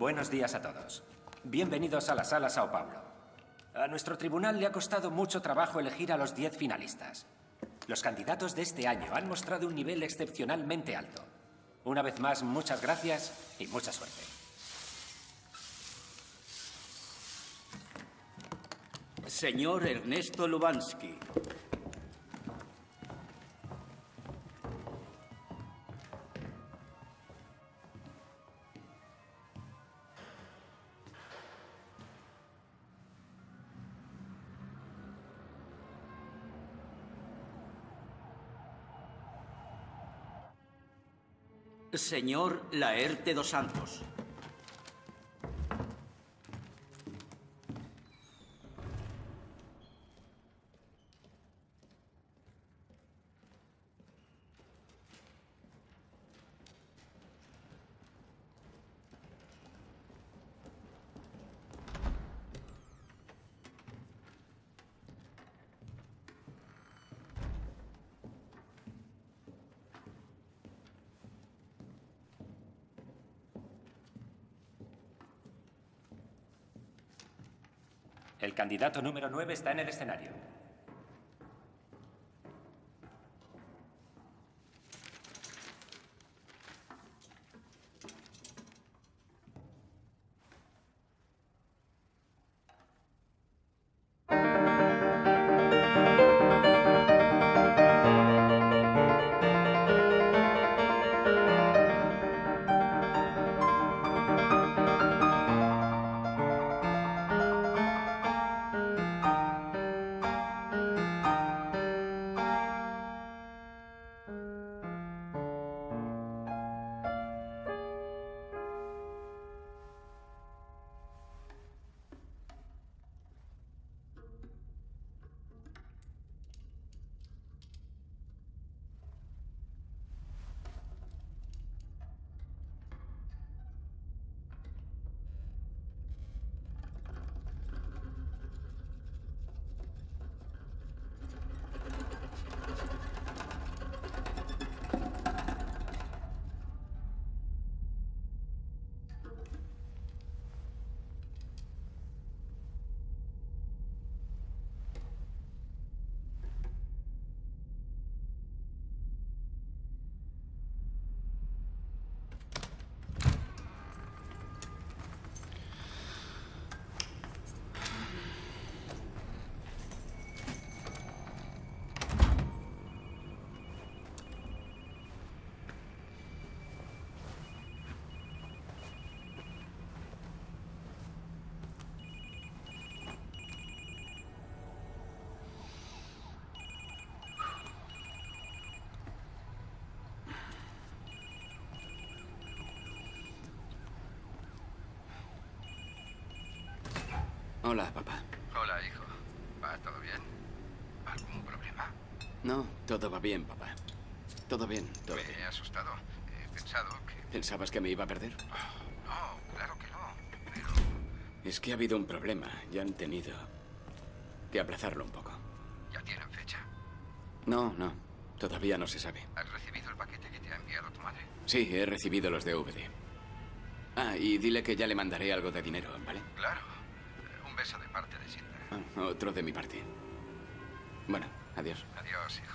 Buenos días a todos. Bienvenidos a la Sala Sao Paulo. A nuestro tribunal le ha costado mucho trabajo elegir a los 10 finalistas. Los candidatos de este año han mostrado un nivel excepcionalmente alto. Una vez más, muchas gracias y mucha suerte. Señor Ernesto Lubansky. Señor Laerte dos Santos. El candidato número 9 está en el escenario. Hola, papá. Hola, hijo. ¿Va todo bien? ¿Algún problema? No, todo va bien, papá. Todo bien, todo Me bien. he asustado. He pensado que... ¿Pensabas que me iba a perder? No, claro que no. Pero... Es que ha habido un problema y han tenido que aplazarlo un poco. ¿Ya tienen fecha? No, no. Todavía no se sabe. ¿Has recibido el paquete que te ha enviado tu madre? Sí, he recibido los DVD. Ah, y dile que ya le mandaré algo de dinero, ¿vale? Claro. Un beso de parte de Sinta. Ah, otro de mi parte. Bueno, adiós. Adiós, hijo.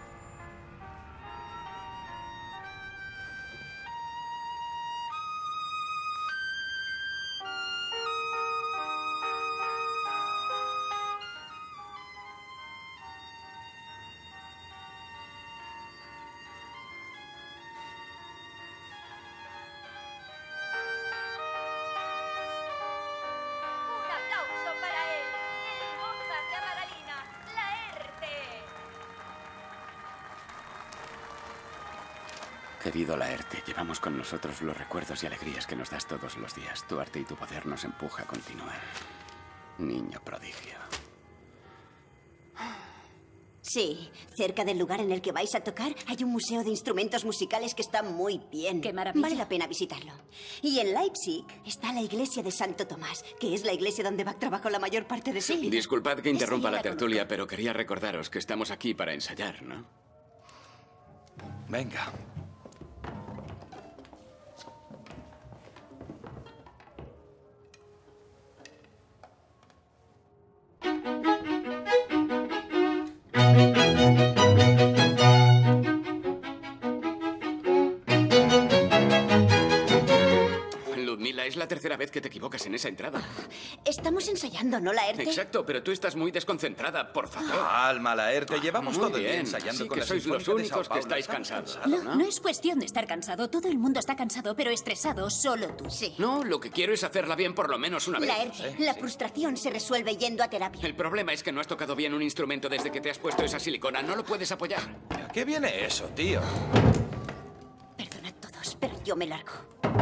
Querido Laerte, llevamos con nosotros los recuerdos y alegrías que nos das todos los días. Tu arte y tu poder nos empuja a continuar. Niño prodigio. Sí, cerca del lugar en el que vais a tocar hay un museo de instrumentos musicales que está muy bien. ¡Qué maravilla! Vale la pena visitarlo. Y en Leipzig está la iglesia de Santo Tomás, que es la iglesia donde Bach trabajó la mayor parte de su vida. Disculpad que interrumpa Esa ya la tertulia, pero quería recordaros que estamos aquí para ensayar, ¿no? Venga. que te equivocas en esa entrada. Estamos ensayando, ¿no, Laerte? Exacto, pero tú estás muy desconcentrada, por favor. Calma, Laerte. Llevamos Muy todo el día bien. ensayando Sí con que la sois los Sinfónica de Sao únicos que Paulo. estáis Estamos cansados. cansados. No, no es cuestión de estar cansado. Todo el mundo está cansado, pero estresado solo tú. Sí. No, lo que quiero es hacerla bien por lo menos una vez. Laerte, la frustración se resuelve yendo a terapia. El problema es que no has tocado bien un instrumento desde que te has puesto esa silicona. No lo puedes apoyar. ¿A qué viene eso, tío? Perdonad todos, pero yo me largo.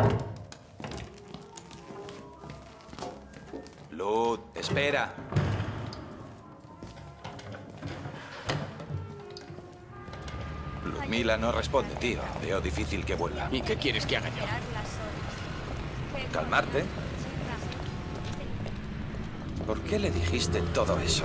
Lud, espera. Ludmila no responde, tío. Veo difícil que vuelva. ¿Y qué quieres que haga yo? ¿Calmarte? ¿Por qué le dijiste todo eso?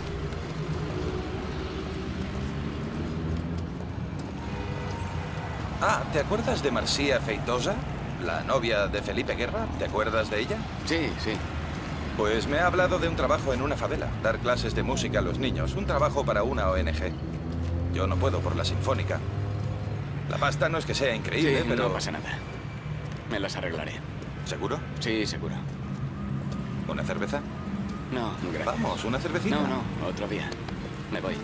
Ah, ¿te acuerdas de Marcia Feitosa? La novia de Felipe Guerra. ¿Te acuerdas de ella? Sí, sí. Pues me ha hablado de un trabajo en una favela. Dar clases de música a los niños. Un trabajo para una ONG. Yo no puedo por la Sinfónica. La pasta no es que sea increíble, Sí, pero... no pasa nada. Me las arreglaré. ¿Seguro? Sí, seguro. ¿Una cerveza? No, gracias. Vamos, ¿una cervecita? No, no, otro día. Me voy.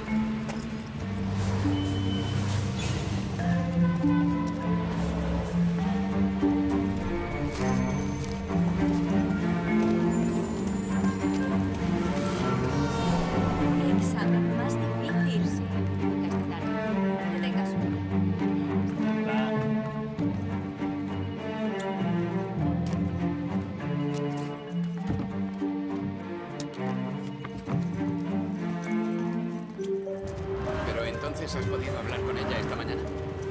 ¿Qué examen más difícil? Sí, esta tarde. Que tengas suerte. Pero entonces, ¿has podido hablar con ella esta mañana?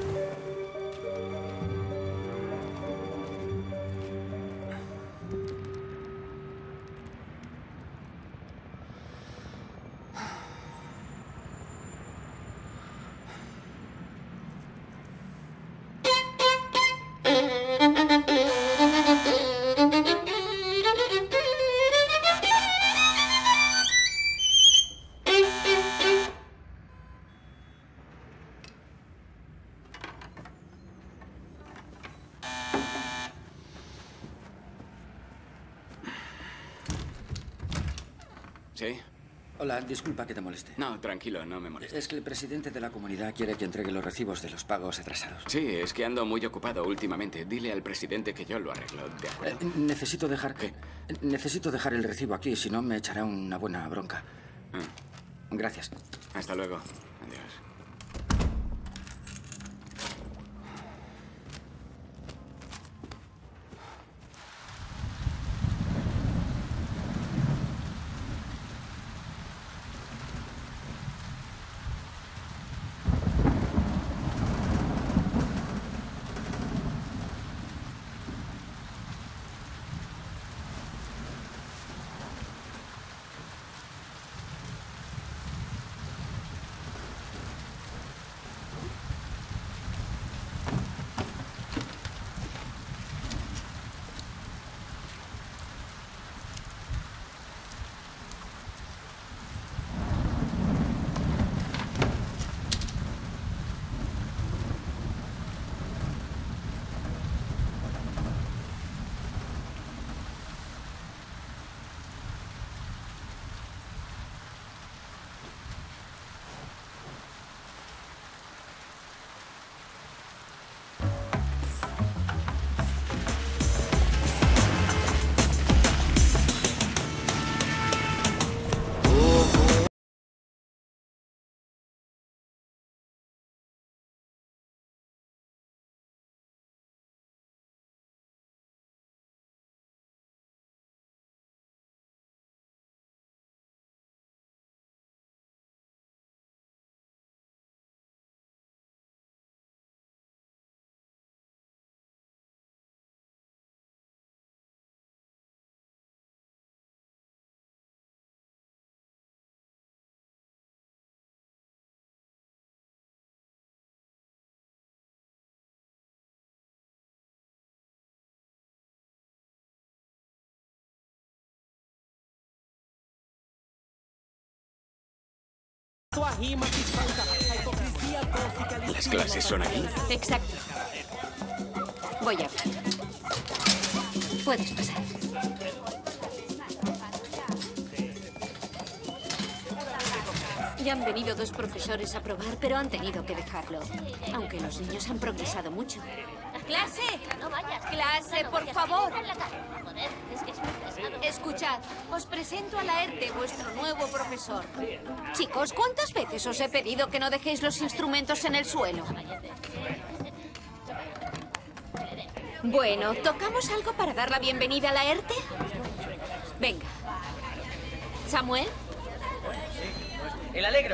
¿Sí? Hola, disculpa que te moleste. No, tranquilo, no me molestes. Es que el presidente de la comunidad quiere que entregue los recibos de los pagos atrasados. Sí, es que ando muy ocupado últimamente. Dile al presidente que yo lo arreglo, ¿de acuerdo? Necesito dejar... ¿Qué? Necesito dejar el recibo aquí, si no me echará una buena bronca. Gracias. Hasta luego. Adiós. ¿Las clases son aquí? Exacto. Voy a ver. Puedes pasar. Ya han venido 2 profesores a probar, pero han tenido que dejarlo. Aunque los niños han progresado mucho. ¡Clase! No vayas. ¡Clase, por favor! Joder, es que es muy pesado. Escuchad, os presento a Laerte, vuestro nuevo profesor. Chicos, ¿cuántas veces os he pedido que no dejéis los instrumentos en el suelo? Bueno, ¿tocamos algo para dar la bienvenida a Laerte? Venga. ¿Samuel? El alegro.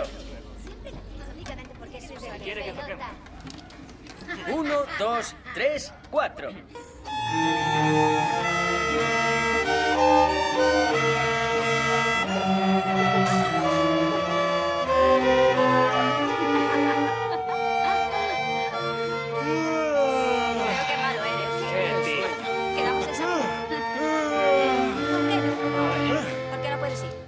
Quiere que toquemos. 1, 2, 3, 4. Qué malo eres. Quedamos en Samuel. ¿Por qué no puedes ir?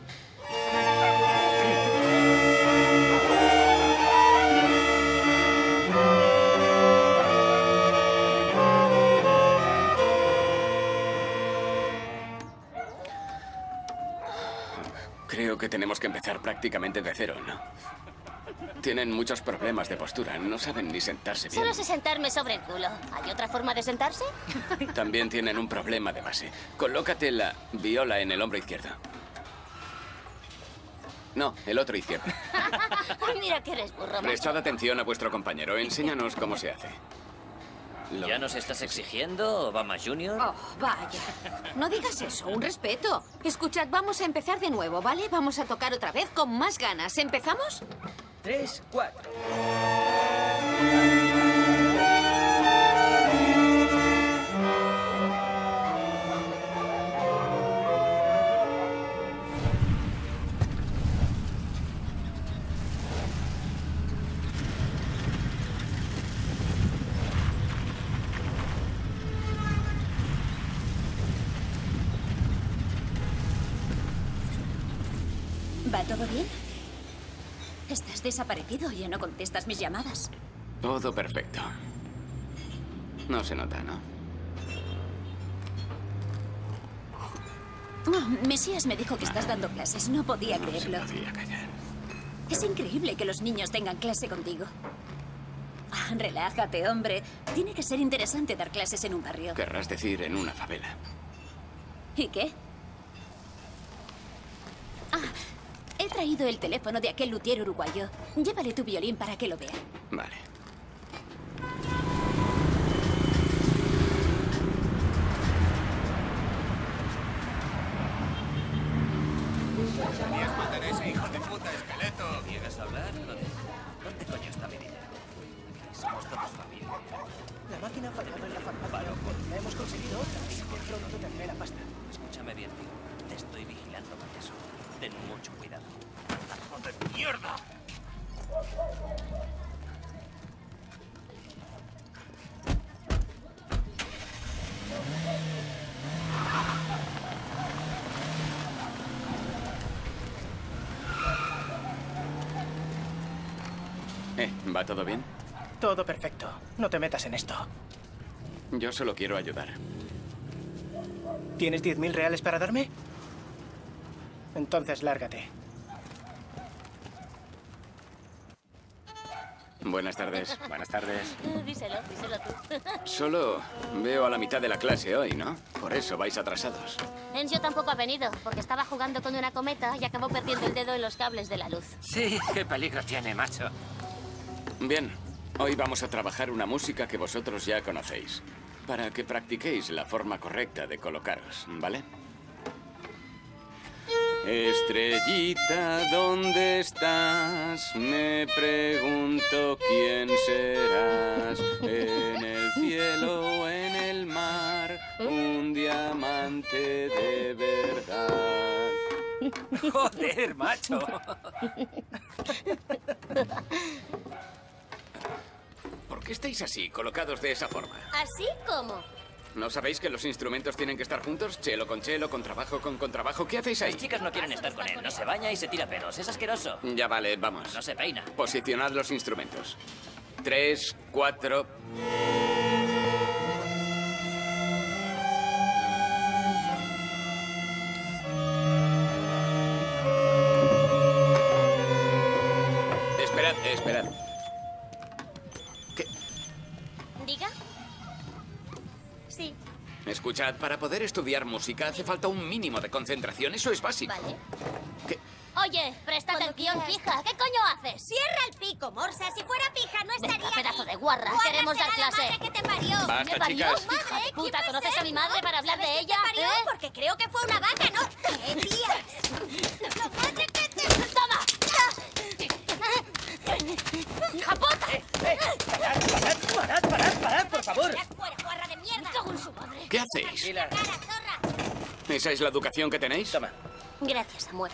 Creo que tenemos que empezar prácticamente de cero, ¿no? Tienen muchos problemas de postura. No saben ni sentarse bien. Solo sé sentarme sobre el culo. ¿Hay otra forma de sentarse? También tienen un problema de base. Colócate la viola en el hombro izquierdo. No, el otro izquierdo. Mira que eres burro, macho. Prestad atención a vuestro compañero. Enséñanos cómo se hace. ¿Ya nos estás exigiendo, Obama Jr.? Oh, vaya. No digas eso, un respeto. Escuchad, vamos a empezar de nuevo, ¿vale? Vamos a tocar otra vez con más ganas. ¿Empezamos? 3, 4. ¿Va todo bien? Estás desaparecido, ya no contestas mis llamadas. Todo perfecto. No se nota, ¿no? Oh, Mesías me dijo que estás dando clases. No podía creerlo. No se podía callar. Es increíble que los niños tengan clase contigo. Ah, relájate, hombre. Tiene que ser interesante dar clases en un barrio. Querrás decir en una favela. ¿Y qué? Ah, he traído el teléfono de aquel luthier uruguayo. Llévale tu violín para que lo vea. Vale. ¿Quieres matar a ese hijo de puta esqueleto? ¿Quieres hablar? ¿Dónde coño está mi dinero? Aquí somos todos familia. La máquina ha fallado en la farmacia. La hemos conseguido otra, así que pronto tendré la pasta. Escúchame bien, tío. Te estoy vigilando con eso. Ten mucho cuidado. ¡Joder, mierda! ¿Va todo bien? Todo perfecto. No te metas en esto. Yo solo quiero ayudar. ¿Tienes 10.000 reales para darme? Entonces lárgate. Buenas tardes. Buenas tardes. Díselo tú. Solo veo a la mitad de la clase hoy, ¿no? Por eso vais atrasados. Enzio tampoco ha venido, porque estaba jugando con una cometa y acabó perdiendo el dedo en los cables de la luz. Sí, qué peligro tiene, macho. Bien, hoy vamos a trabajar una música que vosotros ya conocéis, para que practiquéis la forma correcta de colocaros, ¿vale? Estrellita, ¿dónde estás? Me pregunto quién serás. En el cielo o en el mar, un diamante de verdad. Joder, macho. ¿Por qué estáis así, colocados de esa forma? ¿Así como? ¿No sabéis que los instrumentos tienen que estar juntos? Chelo, contrabajo con contrabajo. ¿Qué hacéis ahí? Las chicas no quieren estar con él. No se baña y se tira pedos. Es asqueroso. Ya vale, vamos. No se peina. Posicionad los instrumentos. 3, 4... esperad. ¿Diga? Sí. Escuchad, para poder estudiar música hace falta un mínimo de concentración. Eso es básico. Vale. ¿Qué? Oye, presta atención, pija. ¿Qué coño haces? Cierra el pico, Morsa. Si fuera pija, no estaría Venga, pedazo aquí. de guarra. Guarra Queremos dar será la clase. madre que te parió. Basta, ¿Me parió? chicas. Hija de puta, ¿quién va ¿conoces a mi madre ser? para hablar ¿Sabes de quién ella? te parió? ¿Eh? Porque creo que fue una vaca, ¿no? ¡Qué tías! ¡La madre que te... ¡Toma! ¡Hija puta! ¡Parad, por favor! ¡Ya fuera, guarra de mierda! Me cago en su madre. ¿Qué hacéis? Tranquila. ¡Cara, zorra! ¿Esa es la educación que tenéis? Toma. Gracias, Samuel.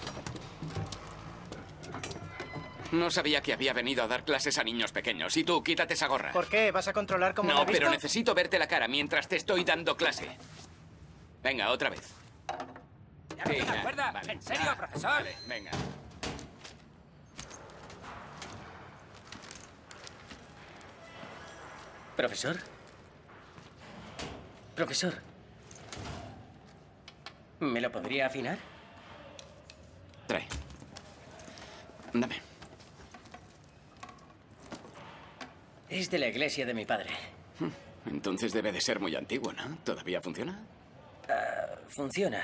No sabía que había venido a dar clases a niños pequeños. Y tú, quítate esa gorra. ¿Por qué? ¿Vas a controlar cómo me No, he visto? pero necesito verte la cara mientras te estoy dando clase. Venga, otra vez. ¿Ya no te Sí, acuerdas? vale. ¿En serio, profesor? Vale, venga. ¿Profesor? ¿Profesor? ¿Me lo podría afinar? Trae. Dame. Es de la iglesia de mi padre. Entonces debe de ser muy antiguo, ¿no? ¿Todavía funciona? Funciona.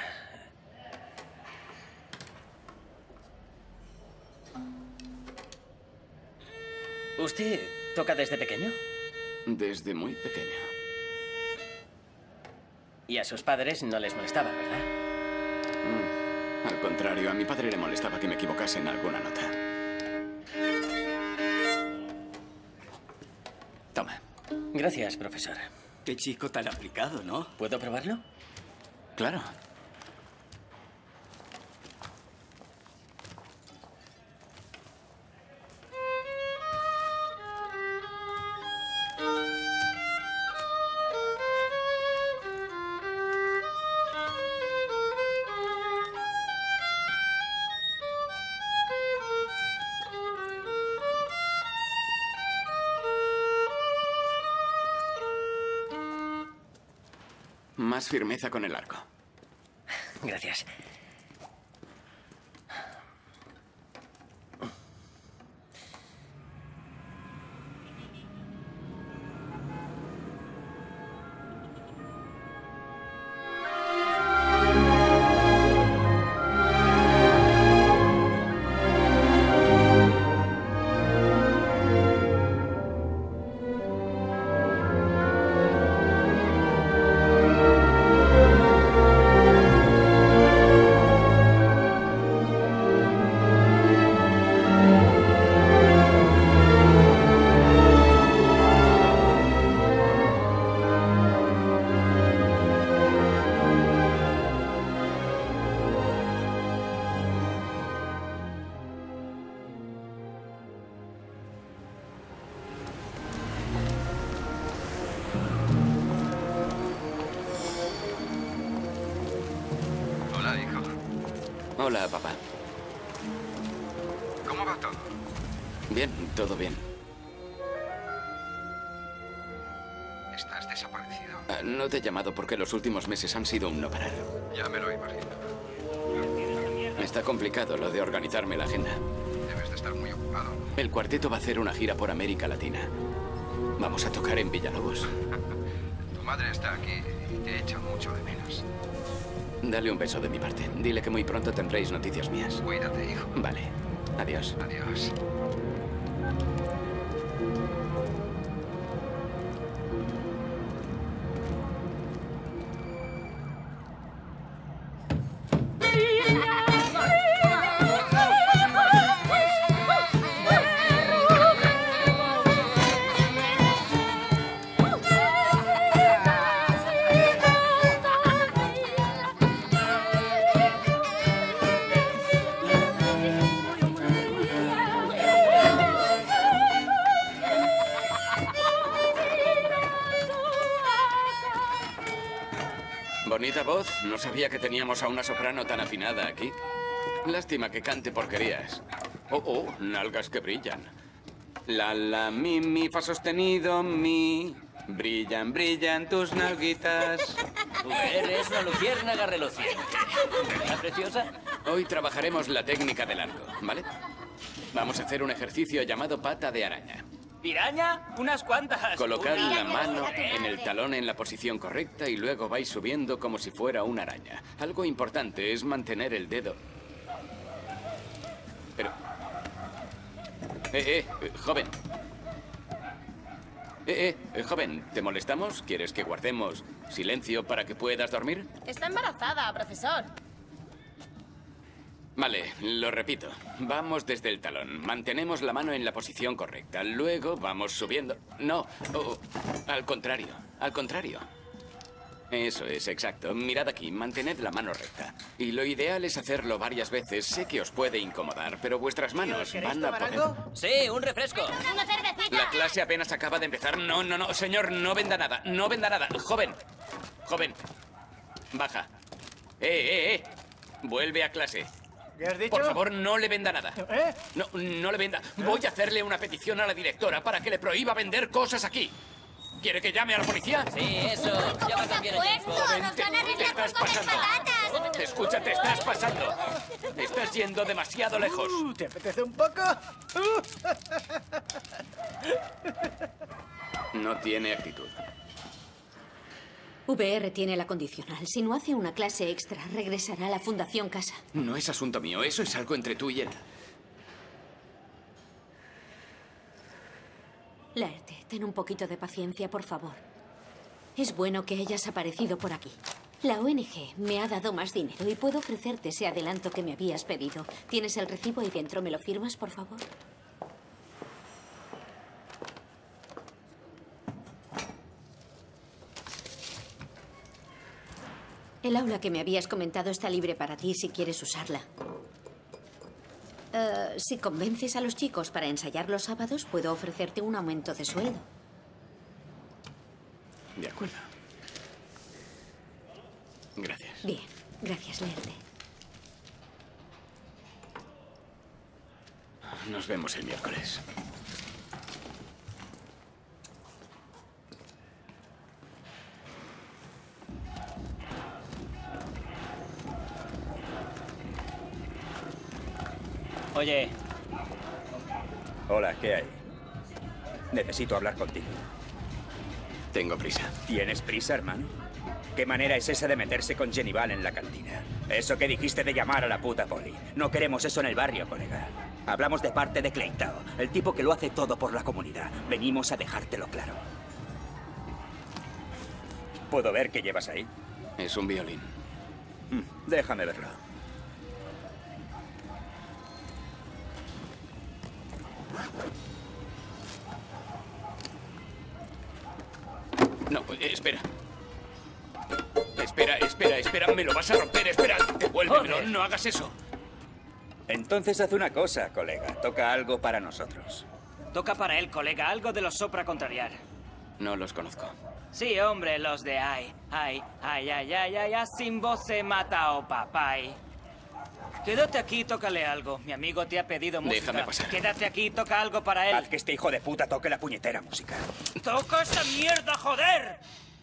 ¿Usted toca desde pequeño? Desde muy pequeño. Y a sus padres no les molestaba, ¿verdad? Al contrario, a mi padre le molestaba que me equivocase en alguna nota. Toma. Gracias, profesor. Qué chico tan aplicado, ¿no? ¿Puedo probarlo? Claro. Más firmeza con el arco. Gracias. Hola, hijo. Hola, papá. ¿Cómo va todo? Bien, todo bien. Estás desaparecido. No te he llamado porque los últimos meses han sido un no parar. Ya me lo imagino. Está complicado lo de organizarme la agenda. Debes de estar muy ocupado. El cuarteto va a hacer una gira por América Latina. Vamos a tocar en Villalobos. Tu madre está aquí y te echa mucho de menos. Dale un beso de mi parte. Dile que muy pronto tendréis noticias mías. Cuídate, hijo. Vale. Adiós. Adiós. Bonita voz. No sabía que teníamos a una soprano tan afinada aquí. Lástima que cante porquerías. Oh, nalgas que brillan. La, mi, fa sostenido, mi. Brillan, brillan tus nalguitas. Tú eres una luciérnaga reluciente. ¿Verdad, preciosa? Hoy trabajaremos la técnica del arco, ¿vale? Vamos a hacer un ejercicio llamado pata de araña. ¿Piraña? Unas cuantas. Colocad la Piraña, mano piraña. en el talón en la posición correcta y luego vais subiendo como si fuera una araña. Algo importante es mantener el dedo. Pero... joven. Joven, ¿te molestamos? ¿Quieres que guardemos silencio para que puedas dormir? Está embarazada, profesor. Vale, lo repito. Vamos desde el talón. Mantenemos la mano en la posición correcta. Luego vamos subiendo. No, al contrario. Al contrario. Eso es, exacto. Mirad aquí, mantened la mano recta. Y lo ideal es hacerlo varias veces. Sé que os puede incomodar, pero vuestras manos van a poder... Sí, un refresco. ¡Una cervecita! La clase apenas acaba de empezar. No, no, no, señor, no venda nada. No venda nada. Joven. Joven. Baja. Vuelve a clase. ¿Qué has dicho? Por favor, no le venda nada. ¿Eh? No, no le venda. Voy a hacerle una petición a la directora para que le prohíba vender cosas aquí. ¿Quiere que llame a la policía? Sí, eso. Llama también a James Bond. Joven, ¡Nos van a te arreglar estás con pasando. patatas! Escucha, te estás pasando. Estás yendo demasiado lejos. ¿Te apetece un poco? No tiene actitud. VR tiene la condicional. Si no hace una clase extra, regresará a la Fundación Casa. No es asunto mío. Eso es algo entre tú y él. Laerte, ten un poquito de paciencia, por favor. Es bueno que hayas aparecido por aquí. La ONG me ha dado más dinero y puedo ofrecerte ese adelanto que me habías pedido. ¿Tienes el recibo ahí dentro? ¿Me lo firmas, por favor? El aula que me habías comentado está libre para ti si quieres usarla. Si convences a los chicos para ensayar los sábados, puedo ofrecerte un aumento de sueldo. De acuerdo. Gracias. Bien, gracias, Laerte. Nos vemos el miércoles. Oye, Hola, ¿qué hay? Necesito hablar contigo. Tengo prisa. ¿Tienes prisa, hermano? ¿Qué manera es esa de meterse con Genival en la cantina? Eso que dijiste de llamar a la puta poli. No queremos eso en el barrio, colega. Hablamos de parte de Cleitao, el tipo que lo hace todo por la comunidad. Venimos a dejártelo claro. ¿Puedo ver qué llevas ahí? Es un violín. Déjame verlo. No, espera. Espera, me lo vas a romper, espera. Devuélvemelo, no hagas eso. Entonces haz una cosa, colega. Toca algo para nosotros. toca para él, colega, algo de los Sopra Contrariar. No los conozco. Sí, hombre, los de ay, sin voz se mata o papay. Quédate aquí y tócale algo. Mi amigo te ha pedido música. Déjame pasar. Quédate aquí y toca algo para él. Haz que este hijo de puta toque la puñetera música. ¡Toca esa mierda, joder!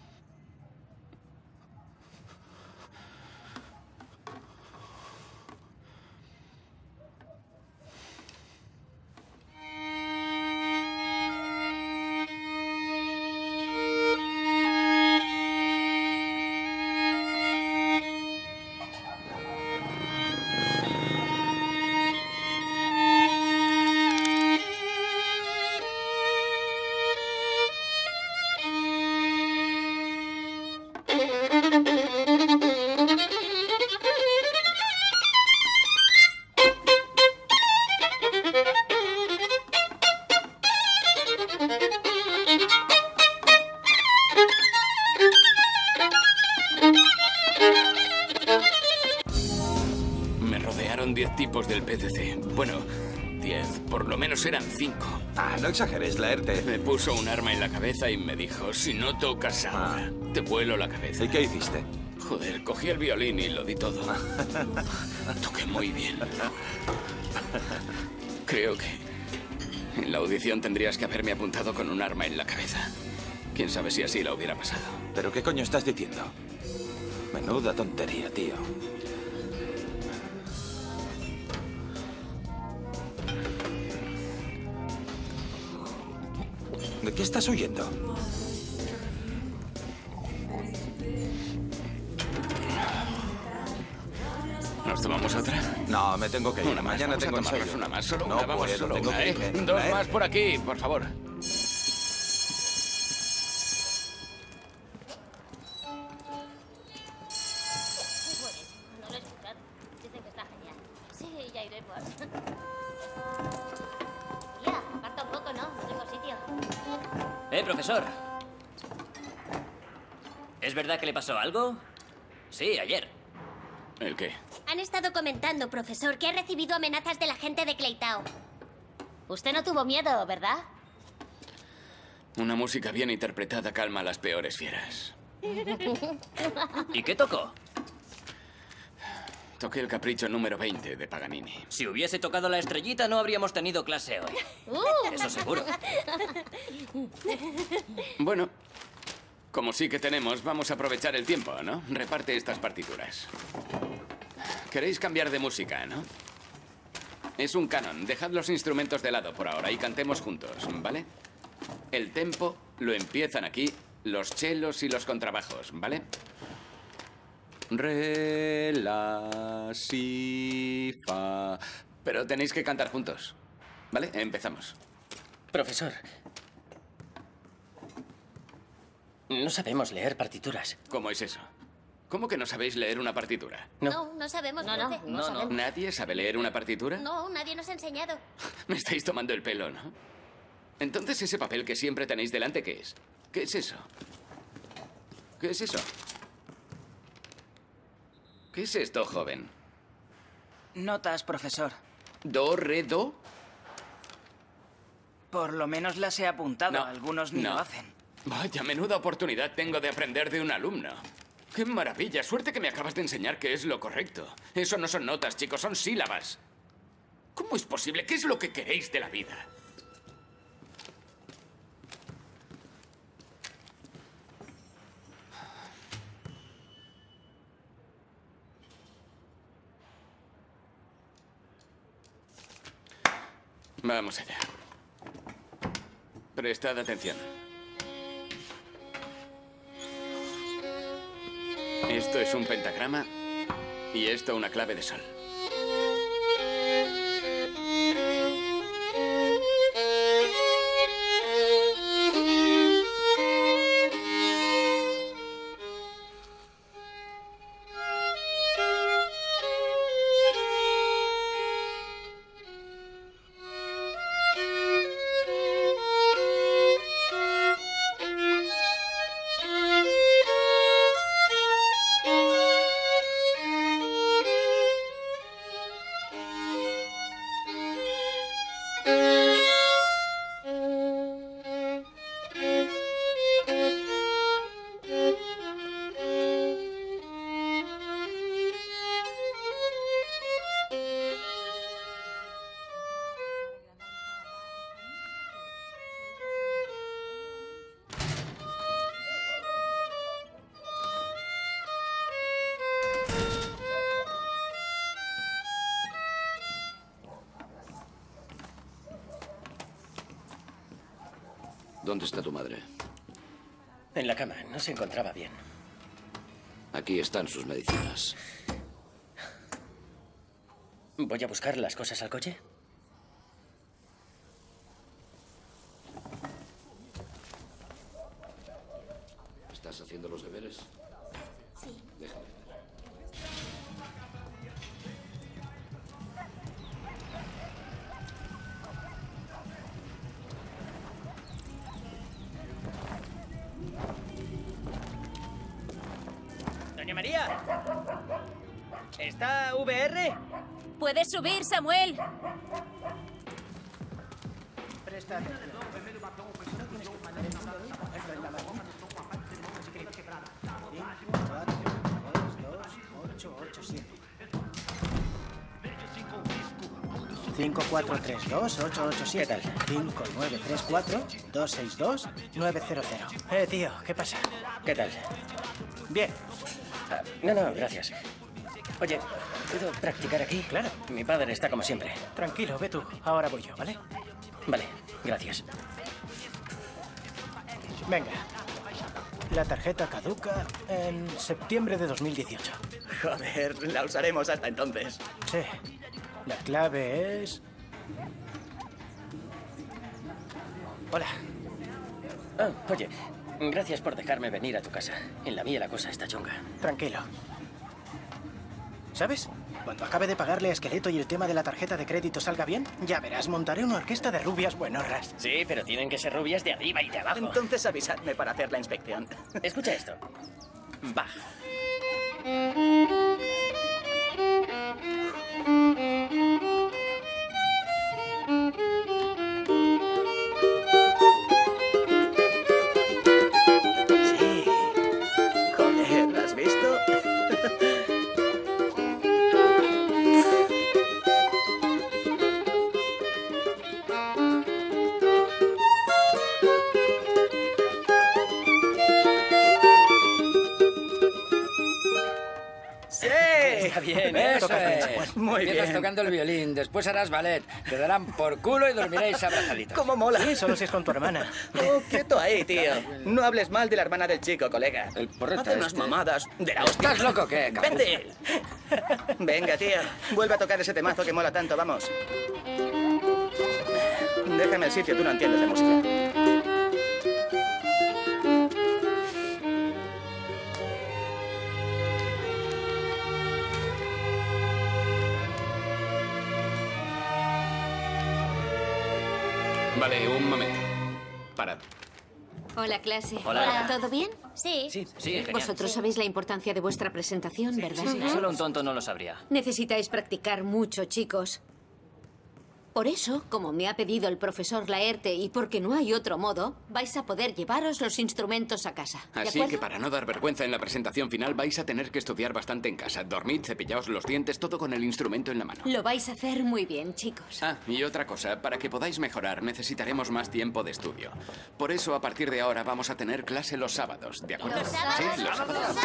Me rodearon 10 tipos del PCC. Bueno, 10. Por lo menos eran 5. Ah, no exageres, Laerte. Me puso un arma en la cabeza y me dijo, si no tocas ahora, te vuelo la cabeza. ¿Y qué hiciste? Joder, cogí el violín y lo di todo. Toqué muy bien. Creo que en la audición tendrías que haberme apuntado con un arma en la cabeza. Quién sabe si así la hubiera pasado. ¿Pero qué coño estás diciendo? Menuda tontería, tío. ¿De qué estás huyendo? ¿Nos tomamos otra? No, me tengo que ir. Una más, Mañana vamos a tengo tomarnos ensayo. una más, solo No una, vamos, puedo, solo tengo una, que ¿eh? irme. Dos Traer. más por aquí, por favor. No lo he escuchado. Dicen que está genial. Sí, ya iremos. Ya, aparta un poco, ¿no? No tengo sitio. Profesor. ¿Es verdad que le pasó algo? Sí, ayer. ¿El qué? Han estado comentando, profesor, que ha recibido amenazas de la gente de Cleitao. Usted no tuvo miedo, ¿verdad? Una música bien interpretada calma a las peores fieras. ¿Y qué tocó? Toqué el capricho número 20 de Paganini. Si hubiese tocado la estrellita, no habríamos tenido clase hoy. Eso seguro. Bueno, como sí que tenemos, vamos a aprovechar el tiempo, ¿no? Reparte estas partituras. Queréis cambiar de música, ¿no? Es un canon. Dejad los instrumentos de lado por ahora y cantemos juntos, ¿vale? El tempo lo empiezan aquí los chelos y los contrabajos, ¿vale? Re, la, si, fa... Pero tenéis que cantar juntos, ¿vale? Empezamos. Profesor, no sabemos leer partituras. ¿Cómo es eso? ¿Cómo que no sabéis leer una partitura? No, no sabemos, profe. No sabemos. ¿Nadie sabe leer una partitura? No, nadie nos ha enseñado. Me estáis tomando el pelo, ¿no? Entonces, ese papel que siempre tenéis delante, ¿qué es? ¿Qué es eso? ¿Qué es eso? ¿Qué es esto, joven? Notas, profesor. ¿Do, re, do? Por lo menos las he apuntado. Algunos ni lo hacen. Vaya, menuda oportunidad tengo de aprender de un alumno. ¡Qué maravilla! Suerte que me acabas de enseñar qué es lo correcto. Eso no son notas, chicos, son sílabas. ¿Cómo es posible? ¿Qué es lo que queréis de la vida? Vamos allá. Prestad atención. Esto es un pentagrama y esto una clave de sol. ¿Dónde está tu madre? En la cama, no se encontraba bien. Aquí están sus medicinas. ¿Voy a buscar las cosas al coche? ¿Estás haciendo los deberes? Sí. Déjame ver. Doña María. ¿Está VR? ¿Puedes subir, Samuel? Presta atención. No tienes que poner el mundo ahí, ponerlo en la máquina. Escribe. 5, 4, 3, 2, 8, 8, 7. 5, 4, 3, 2, 8, 8, 7. ¿Qué tal? 5, 9, 3, 4, 2, 6, 2, 9, 0, 0. Tío, ¿qué pasa? ¿Qué tal? Bien. No, gracias. Oye, ¿puedo practicar aquí? Claro. Mi padre está como siempre. Tranquilo, ve tú. Ahora voy yo, ¿vale? Vale, gracias. Venga. La tarjeta caduca en septiembre de 2018. Joder, la usaremos hasta entonces. Sí. La clave es... Hola. Ah, oye, gracias por dejarme venir a tu casa. En la mía la cosa está chunga. Tranquilo. ¿Sabes? Cuando acabe de pagarle a Esqueleto y el tema de la tarjeta de crédito salga bien, ya verás, montaré una orquesta de rubias buenorras. Sí, pero tienen que ser rubias de arriba y de abajo. Entonces avisadme para hacer la inspección. Escucha esto. Baja. Sí. Joder, ¿lo has visto? Está bien, eso es. Muy Empiezas bien. tocando el violín, después harás ballet, te darán por culo y dormiréis abrazaditos. ¿Cómo mola? Sí, solo si es con tu hermana. Oh, quieto ahí, tío. No hables mal de la hermana del chico, colega. El porreta Hace unas este. mamadas de la hostia. ¿Estás loco o qué, cabrón? ¡Vente! Venga, tío. Vuelve a tocar ese temazo que mola tanto, vamos. Déjame el sitio, tú no entiendes de música. Vale, un momento. Parad. Hola, clase. Hola. ¿Todo bien? Sí. Sí, genial. Vosotros sabéis la importancia de vuestra presentación, ¿verdad? Sí, solo un tonto no lo sabría. Necesitáis practicar mucho, chicos. Por eso, como me ha pedido el profesor Laerte y porque no hay otro modo, vais a poder llevaros los instrumentos a casa. ¿De Así acuerdo? que para no dar vergüenza en la presentación final vais a tener que estudiar bastante en casa. Dormid, cepillaos los dientes, todo con el instrumento en la mano. Lo vais a hacer muy bien, chicos. Ah, y otra cosa, para que podáis mejorar necesitaremos más tiempo de estudio. Por eso, a partir de ahora vamos a tener clase los sábados, ¿de acuerdo? ¿Los sábados? Sí, los sábados. ¿Los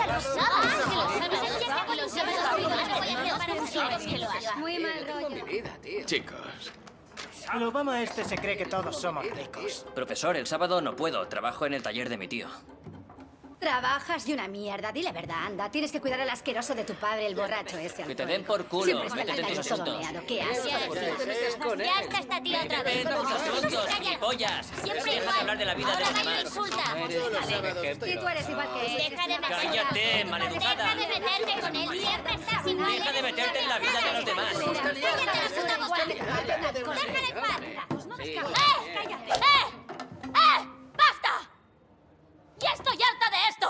sábados? Muy mal rollo. Chicos, El Obama este se cree que todos somos ricos. Profesor, el sábado no puedo. Trabajo en el taller de mi tío. Trabajas de una mierda, dile verdad, anda. Tienes que cuidar al asqueroso de tu padre, el borracho ese. Que te den por culo. Siempre está Métete en callado tus todo asuntos. meado. Qué asco. Ya está esta tía otra vez. Vete tus asuntos, gilipollas. Siempre Deja de hablar de la vida de Ahora los va y me demás. insulta. Y tú eres igual que él. Deja de meterte. Cállate, maleducada. Deja de meterte con él. Siempre estás igual. Deja de meterte en la vida de los demás. Cállate la puta boca. Déjale en paz. ¡Basta! ¡Ya estoy harta de esto!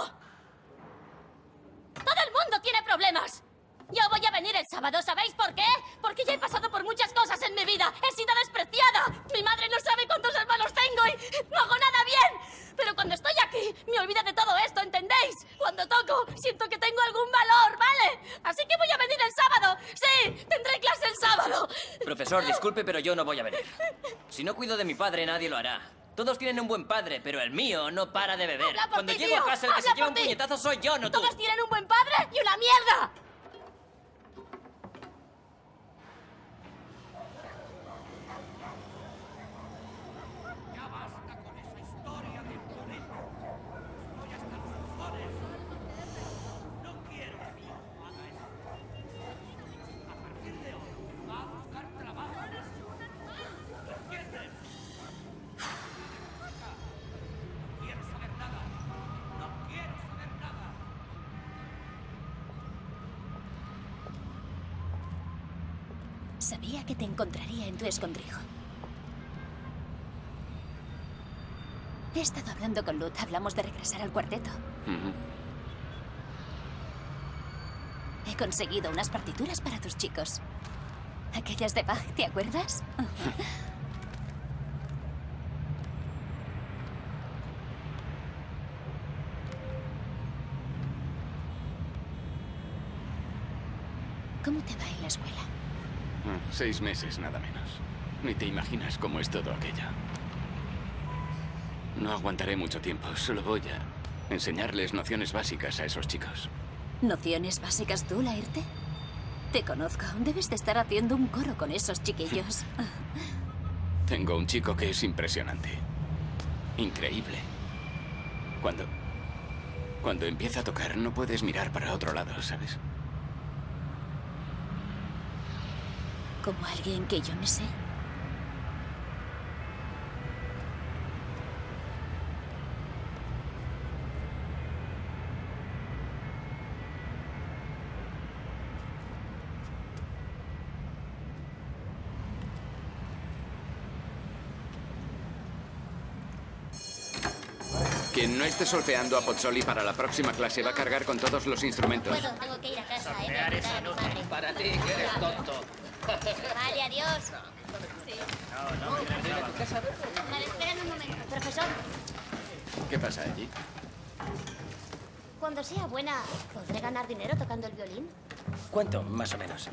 ¡Todo el mundo tiene problemas! Yo voy a venir el sábado, ¿sabéis por qué? Porque ya he pasado por muchas cosas en mi vida. He sido despreciada. Mi madre no sabe cuántos hermanos tengo y no hago nada bien. Pero cuando estoy aquí, me olvido de todo esto, ¿entendéis? Cuando toco, siento que tengo algún valor, ¿vale? Así que voy a venir el sábado. Sí, tendré clase el sábado. Profesor, disculpe, pero yo no voy a venir. Si no cuido de mi padre, nadie lo hará. Todos tienen un buen padre, pero el mío no para de beber. Habla por Cuando ti, llego a tío. casa, el que Habla se lleva por un ti. puñetazo soy yo, no tú. Todos tienen un buen padre y una mierda. Sabía que te encontraría en tu escondrijo. He estado hablando con Lut. Hablamos de regresar al cuarteto. He conseguido unas partituras para tus chicos. Aquellas de Bach, ¿te acuerdas? ¿Cómo te va en la escuela? 6 meses, nada menos. Ni te imaginas cómo es todo aquello. No aguantaré mucho tiempo. Solo voy a enseñarles nociones básicas a esos chicos. ¿Nociones básicas tú, Laerte? Te conozco. Debes de estar haciendo un coro con esos chiquillos. Tengo un chico que es impresionante. Increíble. Cuando empieza a tocar, no puedes mirar para otro lado, ¿sabes? ¿Como alguien que yo me sé? Quien no esté solfeando a Pozzoli para la próxima clase va a cargar con todos los instrumentos. Tengo que ir a casa, Solfear es inútil. Para ti, que eres tonto. Vale, adiós. Sí. No, ir a tu casa. Vale, esperen un momento. Profesor, ¿Qué pasa allí? cuando sea buena, ¿podré ganar dinero tocando el violín? ¿Cuánto, más o menos?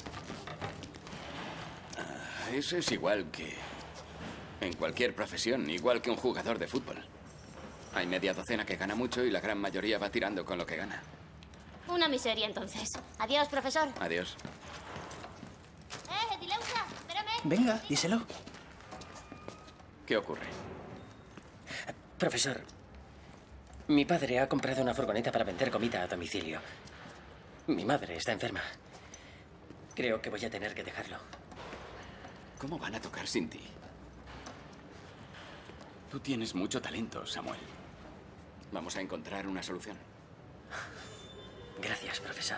Eso es igual que en cualquier profesión, igual que un jugador de fútbol. Hay media docena que gana mucho y la gran mayoría va tirando con lo que gana. Una miseria, entonces. Adiós, profesor. Adiós. Dileusa, espérame. Venga, díselo. ¿Qué ocurre? Profesor, mi padre ha comprado una furgoneta para vender comida a domicilio. Mi madre está enferma. Creo que voy a tener que dejarlo. ¿Cómo van a tocar sin ti? Tú tienes mucho talento, Samuel. Vamos a encontrar una solución. Gracias, profesor.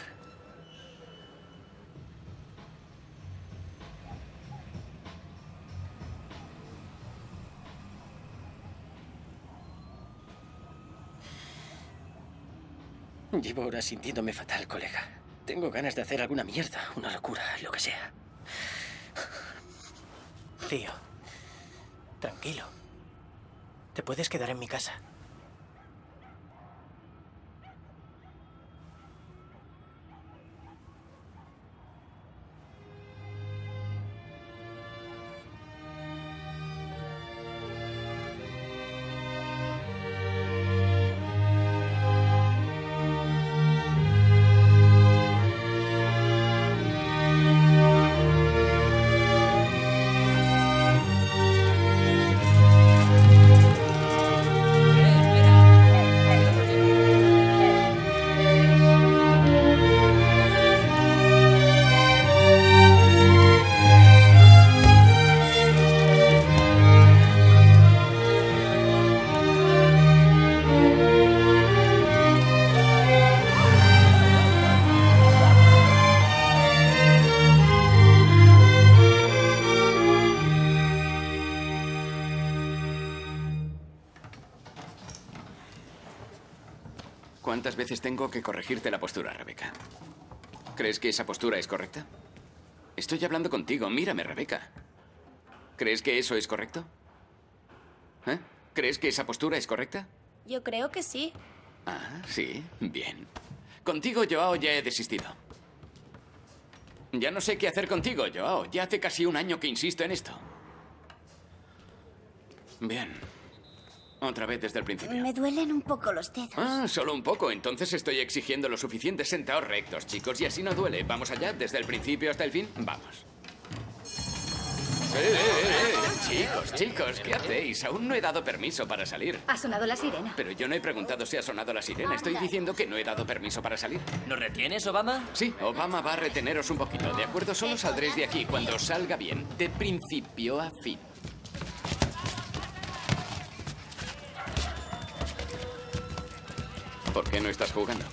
Llevo horas sintiéndome fatal, colega. Tengo ganas de hacer alguna mierda, una locura, lo que sea. Tío, tranquilo. Te puedes quedar en mi casa. ¿Cuántas veces tengo que corregirte la postura, Rebeca? ¿Crees que esa postura es correcta? Estoy hablando contigo. Mírame, Rebeca. ¿Crees que eso es correcto? ¿Eh? ¿Crees que esa postura es correcta? Yo creo que sí. Ah, sí. Bien. Contigo, Joao, ya he desistido. Ya no sé qué hacer contigo, Joao. Ya hace casi un año que insisto en esto. Bien. Otra vez desde el principio. Me duelen un poco los dedos. Ah, solo un poco. Entonces estoy exigiendo lo suficiente. Sentaos rectos, chicos, y así no duele. ¿Vamos allá? ¿Desde el principio hasta el fin? Vamos. Chicos, ¿qué hacéis? Aún no he dado permiso para salir. Ha sonado la sirena. Pero yo no he preguntado si ha sonado la sirena. Estoy diciendo que no he dado permiso para salir. ¿Nos retienes, Obama? Sí, Obama va a reteneros un poquito, ¿de acuerdo? Solo saldréis de aquí cuando salga bien, de principio a fin. ¿Por qué no estás jugando?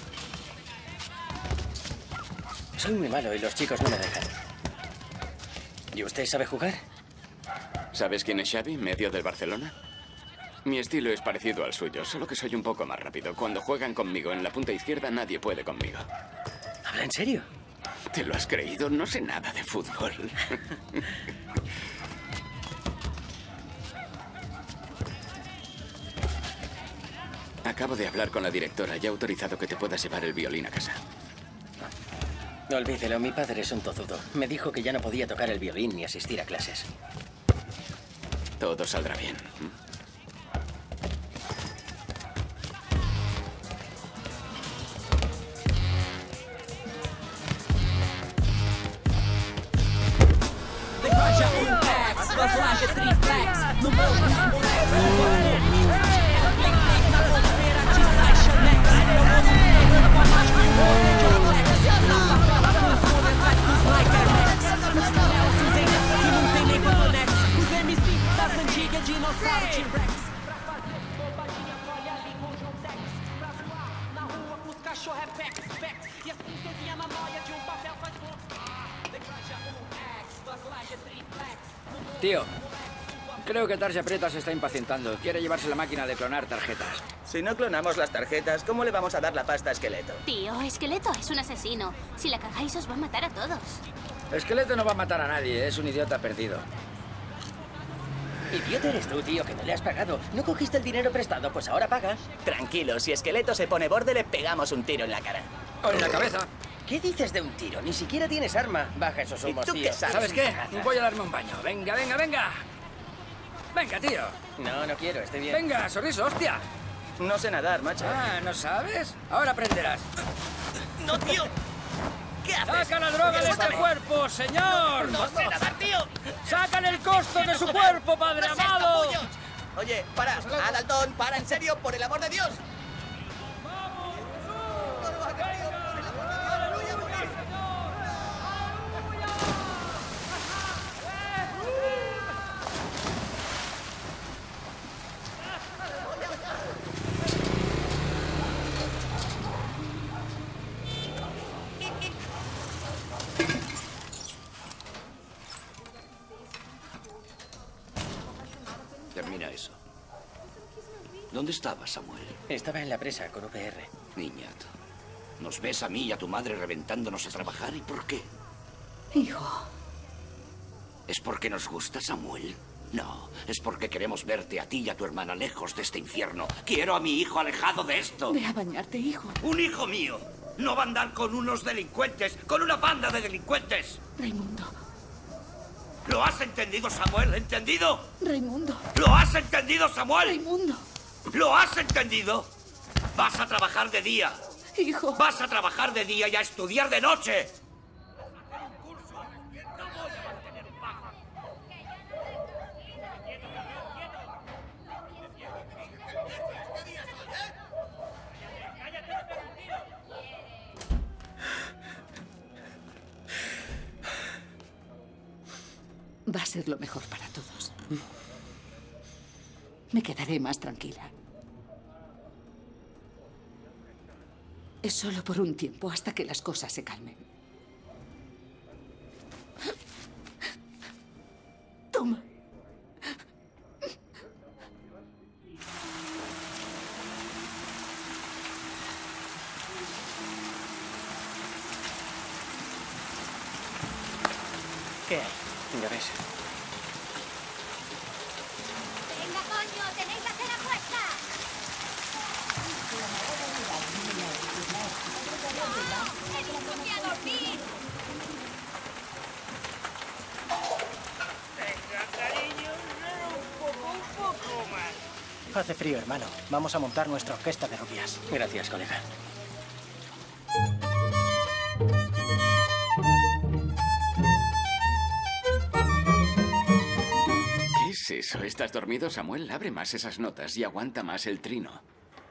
Soy muy malo y los chicos no me dejan. ¿Y usted sabe jugar? ¿Sabes quién es Xavi, medio del Barcelona? Mi estilo es parecido al suyo, solo que soy un poco más rápido. Cuando juegan conmigo en la punta izquierda, nadie puede conmigo. ¿Habla en serio? ¿Te lo has creído? No sé nada de fútbol. Acabo de hablar con la directora y ha autorizado que te puedas llevar el violín a casa. Olvídelo, mi padre es un tozudo. Me dijo que ya no podía tocar el violín ni asistir a clases. Todo saldrá bien. Tío, creo que Tarja Preta se está impacientando. Quiere llevarse la máquina de clonar tarjetas. Si no clonamos las tarjetas, ¿cómo le vamos a dar la pasta a Esqueleto? Tío, Esqueleto es un asesino. Si la cagáis os va a matar a todos. Esqueleto no va a matar a nadie, es un idiota perdido. Idiota eres tú, tío, que no le has pagado. No cogiste el dinero prestado, pues ahora paga. Tranquilo, si Esqueleto se pone borde, le pegamos un tiro en la cara. O en la cabeza. ¿Qué dices de un tiro? Ni siquiera tienes arma. Baja esos humos, ¿Y tú tío. qué sabes? ¿Sabes qué? Voy a darme un baño. Venga, venga, venga. Venga, tío. No, no quiero, estoy bien. Venga, Sorriso, hostia. No sé nadar, macho. Ah, ¿no sabes? Ahora aprenderás. ¡No, tío! ¿Qué haces? ¡Saca la droga de este cuerpo, señor! ¡No sé nadar, tío! ¡Sacan el costo de su cuerpo, padre ¡No seas amado! capullos! Oye, para, Adalton, para, en serio, por el amor de Dios. Termina eso. ¿Dónde estabas, Samuel? Estaba en la presa con UPR. Niñato. ¿Nos ves a mí y a tu madre reventándonos a trabajar? ¿Y por qué? Hijo. ¿Es porque nos gusta, Samuel? No, es porque queremos verte a ti y a tu hermana lejos de este infierno. Quiero a mi hijo alejado de esto. Ve a bañarte, hijo. ¡Un hijo mío! No va a andar con unos delincuentes, con una banda de delincuentes. Raimundo. ¿Lo has entendido, Samuel? ¿Entendido? Raimundo. ¿Lo has entendido, Samuel? Raimundo. ¿Lo has entendido? Vas a trabajar de día. Hijo. Vas a trabajar de día y a estudiar de noche. Va a ser lo mejor para todos. Me quedaré más tranquila. Es solo por un tiempo, hasta que las cosas se calmen. Toma. ¿Qué hay? Ya ves. ¡Venga, coño! ¡Tenéis que hacer apuesta! ¡No! ¡El niño que a dormir! Venga, cariño, un poco más. Hace frío, hermano. Vamos a montar nuestra orquesta de rubias. Gracias, colega. ¿Qué es eso? ¿Estás dormido, Samuel? Abre más esas notas y aguanta más el trino.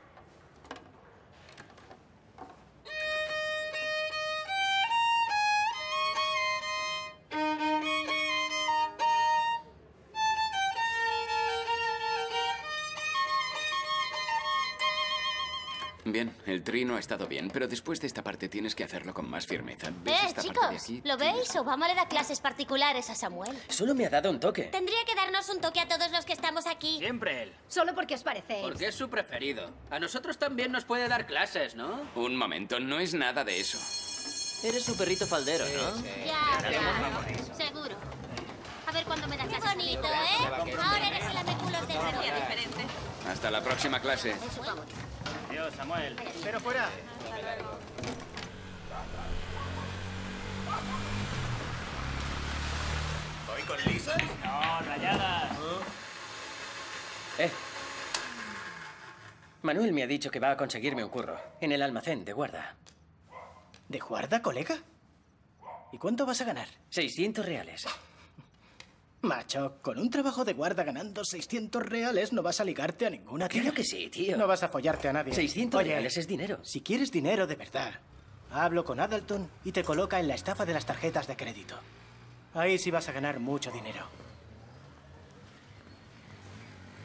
Bien, el trino ha estado bien, pero después de esta parte tienes que hacerlo con más firmeza. ¿Ves esta parte de Chicos, aquí? ¿lo veis? Obama le da clases particulares a Samuel. Solo me ha dado un toque. Tendría que darnos un toque a todos los que estamos aquí. Siempre él. Solo porque os parecéis. Porque es su preferido. A nosotros también nos puede dar clases, ¿no? Un momento, no es nada de eso. Eres su perrito faldero, ¿no? Ya, seguro. A ver cuándo me da clases. Qué bonito, ¿eh? Ahora eres el ameculos del reloj. Diferente. Hasta la próxima clase. Adiós, Samuel. Pero fuera. ¿Voy con lisas? No, rayadas. Manuel me ha dicho que va a conseguirme un curro. En el almacén de guarda. ¿De guarda, colega? ¿Y cuánto vas a ganar? 600 reales. Macho, con un trabajo de guarda ganando 600 reales no vas a ligarte a ninguna tía. Claro que sí, tío. No vas a follarte a nadie. 600 Oye, reales es dinero. Si quieres dinero de verdad, hablo con Adalton y te coloca en la estafa de las tarjetas de crédito. Ahí sí vas a ganar mucho dinero.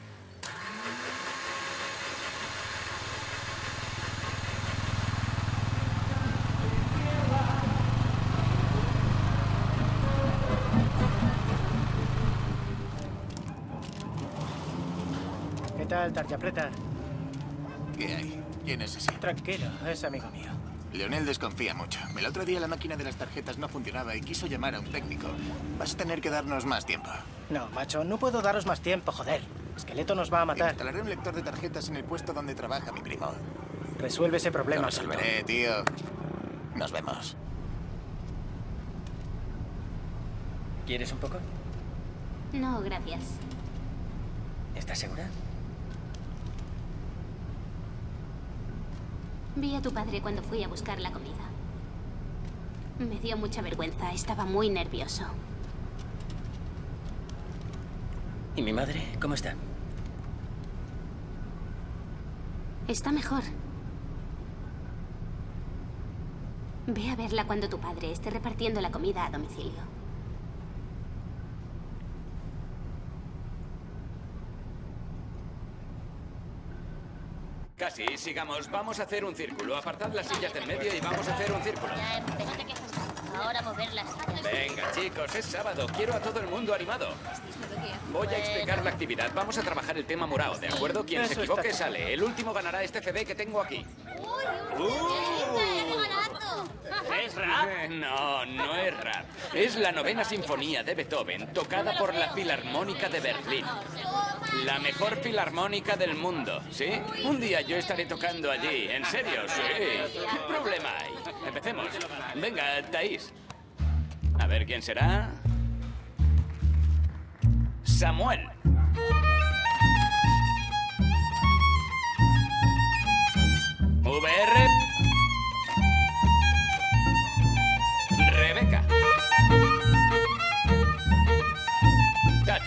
¿Qué tal, Tarjapreta? ¿Qué hay? ¿Quién es ese? Tranquilo, es amigo mío. Leonel desconfía mucho. El otro día la máquina de las tarjetas no funcionaba y quiso llamar a un técnico. Vas a tener que darnos más tiempo. No, macho, no puedo daros más tiempo, joder. Esqueleto nos va a matar. Instalaré un lector de tarjetas en el puesto donde trabaja mi primo. Resuelve ese problema. Lo resolveré, tío. Nos vemos. ¿Quieres un poco? No, gracias. ¿Estás segura? Vi a tu padre cuando fui a buscar la comida. Me dio mucha vergüenza, estaba muy nervioso. ¿Y mi madre? ¿Cómo está? Está mejor. Ve a verla cuando tu padre esté repartiendo la comida a domicilio. Casi, sigamos. Vamos a hacer un círculo. Apartad las sillas del medio y vamos a hacer un círculo. Ya, no te quejes tanto. Ahora mover las sillas. Venga, chicos, es sábado. Quiero a todo el mundo animado. Voy a explicar la actividad. Vamos a trabajar el tema morado, ¿de acuerdo? Quien se equivoque sale. El último ganará este CD que tengo aquí. ¿Es rap? No, no es rap. Es la 9ª Sinfonía de Beethoven, tocada por la Filarmónica de Berlín. La mejor filarmónica del mundo, ¿sí? Un día yo estaré tocando allí. ¿En serio? Sí. ¿Qué problema hay? Empecemos. Venga, Thaís. A ver quién será. Samuel. VR. Rebeca. Tati.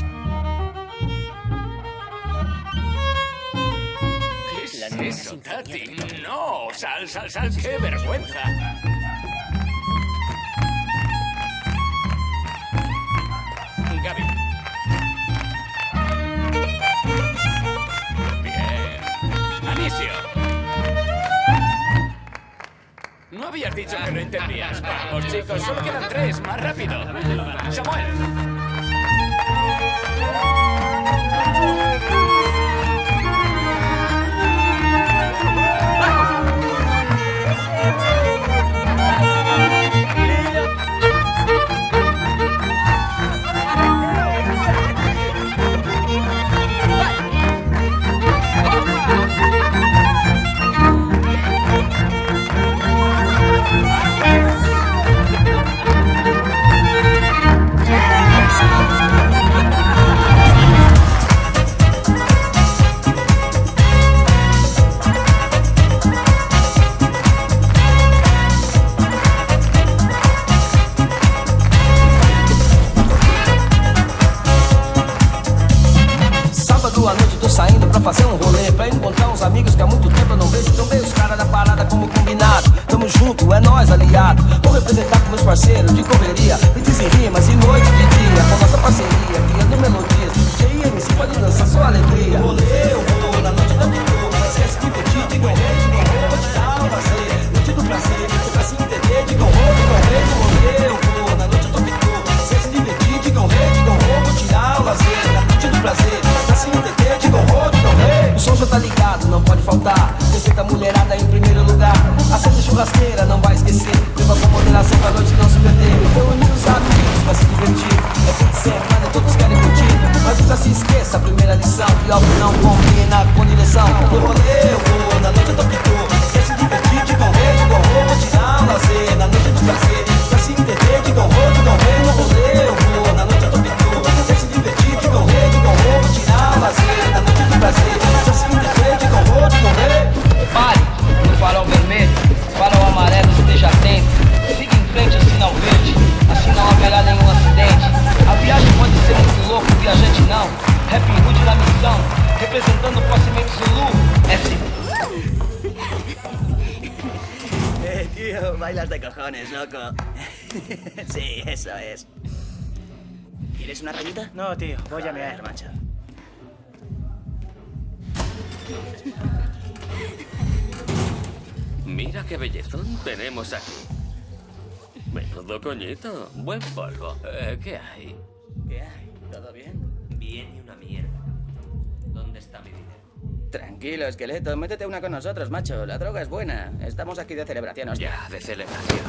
¿Qué es eso, Tati? No, sal, sal, sal, qué vergüenza. Gaby. Bien. Anicio. No habías dicho que lo entendías. Vamos, chicos, solo quedan 3. Más rápido. Samuel. Sábado à noite eu tô saindo pra fazer um rolê, pra encontrar uns amigos que há muito tempo eu não vejo. Tomei os caras da parada como combinado. Tamo junto, é nós aliado. Vou representar com meus parceiros de correria, hits e rimas e noite de dia. Com nossa parceria, criando melodias. DJ e MC pode dançar sua alegria. Rolê eu vou, na noite da pitou. Esquece de divertir, diga um rei, diga um rei, vou te dar um prazer. Noite do prazer, você pra se entender, diga um rei, rolê eu vou, na noite da pitou. Esquece de divertir, diga um rei, vou te dar um prazer. Na noite do prazer, pra se entender, diga um rei. O som já tá ligado, não pode faltar. Respeita a mulherada em primeiro lugar. Acende a churrasqueira, não vai esquecer. Leva com moderação pra noite não se perder. Reunir os amigos pra se divertir. É fim de semana, todos querem curtir. Mas nunca se esqueça a primeira lição, que algo não combina com direção. No rolê eu vou, na noite eu tô pitou. Quer se divertir, diga um rei, vou te dar um lazer. Na noite do prazer, pra se entender, diga um rei. No rolê eu vou, na noite eu tô pitou. Quer se divertir, diga um rei, vou te dar um lazer. Na noite do prazer, pra se entender, diga um rei. Pare no farol vermelho, farol amarelo, esteja atento. Siga em frente ao sinal verde, assim não haverá nenhum acidente. A viagem pode ser muito louca, o viajante não. Rap Hood na missão, representando o Pacimento Zulu. Tío, bailas de cojones, loco. Sí, eso es. ¿Quieres una rayita? No, tío, voy a mear, macho. Mira qué bellezón tenemos aquí. Menudo coñito. Buen polvo. ¿Qué hay? ¿Qué hay? ¿Todo bien? Bien y una mierda. ¿Dónde está Tranquilo, esqueleto. Métete una con nosotros, macho. La droga es buena. Estamos aquí de celebración, hostia. Ya, de celebración.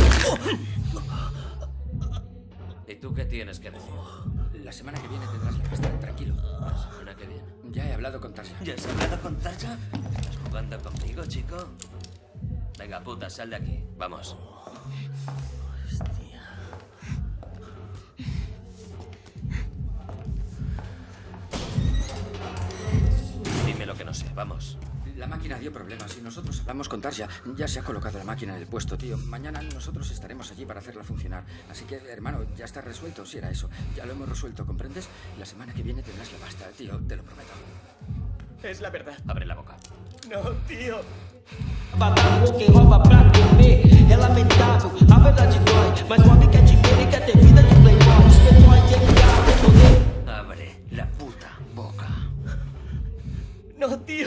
¿Y tú qué tienes que decir? La semana que viene tendrás la pasta, tranquilo. ¿La semana que viene? Ya he hablado con Tarja. ¿Ya has hablado con Tarja? ¿Estás jugando conmigo, chico? Venga, puta, sal de aquí. Vamos. Dime lo que no sé, vamos. La máquina dio problemas y nosotros hablamos con Tarja. Ya se ha colocado la máquina en el puesto, tío. Mañana nosotros estaremos allí para hacerla funcionar. Así que, hermano, ya está resuelto, si era eso. Ya lo hemos resuelto, ¿comprendes? La semana que viene tendrás la pasta, tío, te lo prometo. Es la verdad. Abre la boca. No, tío. Vagabundo que rouba pra comer é lamentável, a verdade dói. Mas o homem quer dinheiro e quer ter vida de playboy. Os playboy tem carro, tem poder. Abre la puta boca. No, tío.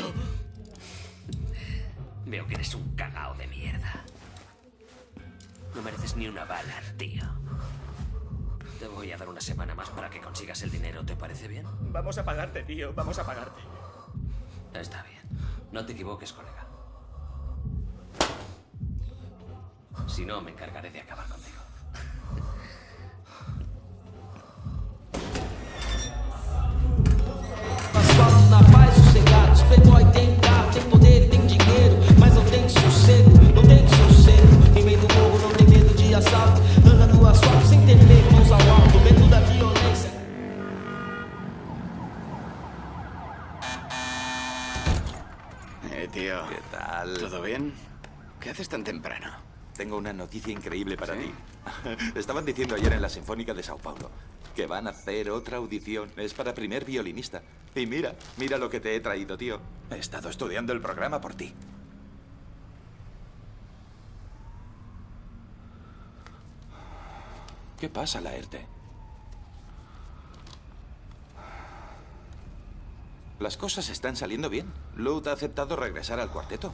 Veo que eres un cagao de mierda. No mereces ni una bala, tío. Te voy a dar una semana más para que consigas el dinero, ¿te parece bien? Vamos a pagarte, tío. Vamos a pagarte. Está bien. No te equivoques, colega. Si no, me encargaré de acabar contigo. Asfalto na paz, sossegado. Os playboy tem carro, tem poder e tem dinheiro. Mas não tem sossego, não tem sossego. Em meio do morro não tem medo de assalto. Anda no asfalto sem ter medo, mãos ao alto. Medo da violência. Tío. ¿Qué tal? ¿Todo bien? ¿Qué haces tan temprano? Tengo una noticia increíble para ti. Estaban diciendo ayer en la Sinfónica de Sao Paulo que van a hacer otra audición. Es para primer violinista. Y mira lo que te he traído, tío. He estado estudiando el programa por ti. ¿Qué pasa, Laerte? Las cosas están saliendo bien. Lute ha aceptado regresar al cuarteto.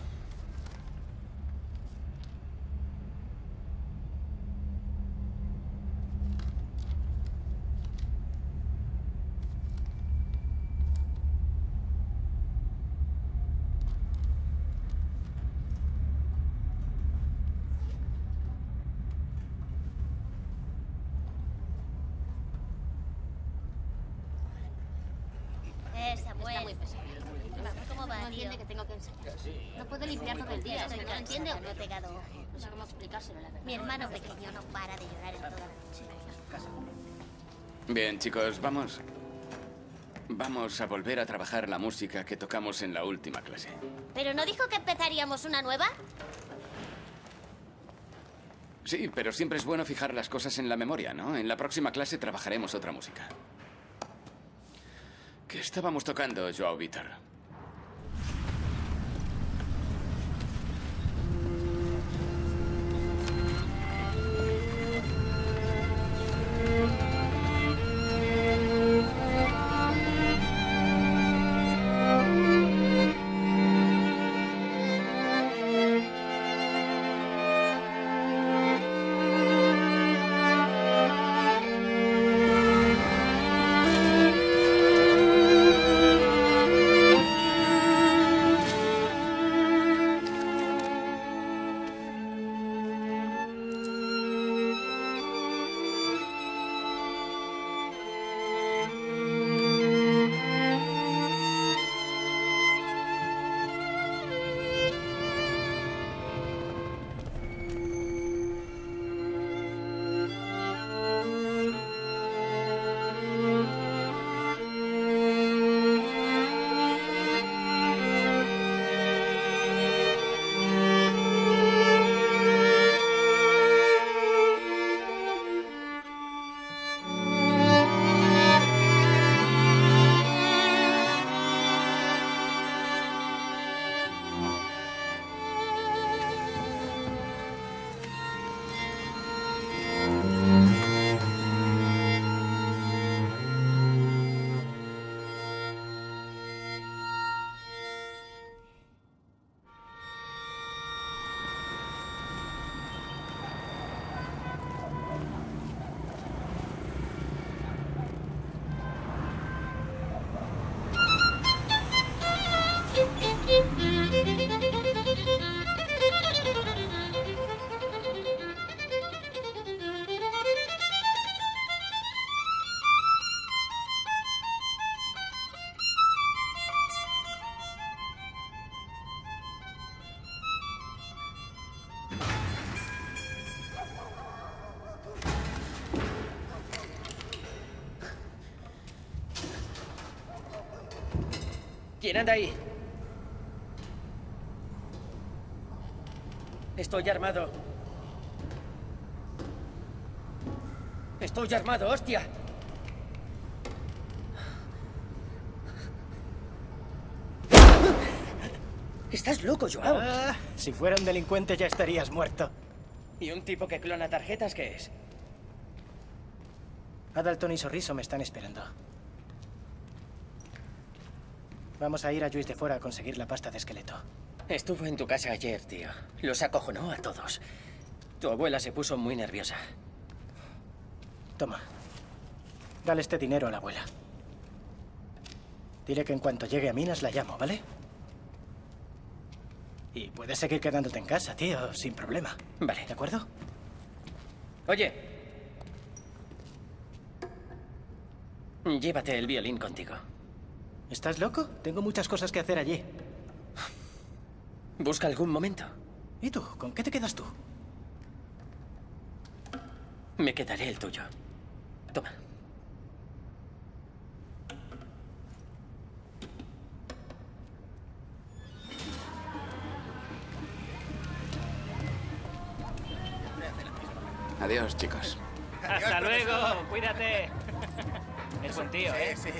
Samuel. Está muy pesado. ¿Cómo va, no entiende que tengo que enseñar. No puedo limpiar todo el día. ¿No entiende o no he pegado? No sé cómo explicárselo, la verdad. Mi hermano pequeño no para de llorar en toda la noche. Bien, chicos, vamos. Vamos a volver a trabajar la música que tocamos en la última clase. ¿Pero no dijo que empezaríamos una nueva? Sí, pero siempre es bueno fijar las cosas en la memoria, ¿no? En la próxima clase trabajaremos otra música. ¿Qué estábamos tocando, Joao Vítor? ¿Quién anda ahí? Estoy armado. Estoy armado, hostia. Estás loco, Joao. Ah, si fuera un delincuente ya estarías muerto. ¿Y un tipo que clona tarjetas qué es? Adalton y Sorriso me están esperando. Vamos a ir a Juiz de Fora a conseguir la pasta de esqueleto. Estuvo en tu casa ayer, tío. Los acojonó a todos. Tu abuela se puso muy nerviosa. Toma. Dale este dinero a la abuela. Dile que en cuanto llegue a Minas la llamo, ¿vale? Y puedes seguir quedándote en casa, tío, sin problema. Vale. ¿De acuerdo? Oye. Llévate el violín contigo. ¿Estás loco? Tengo muchas cosas que hacer allí. Busca algún momento. ¿Y tú? ¿Con qué te quedas tú? Me quedaré el tuyo. Toma. Adiós, chicos. Hasta luego, cuídate. Es buen tío, ¿eh? Sí.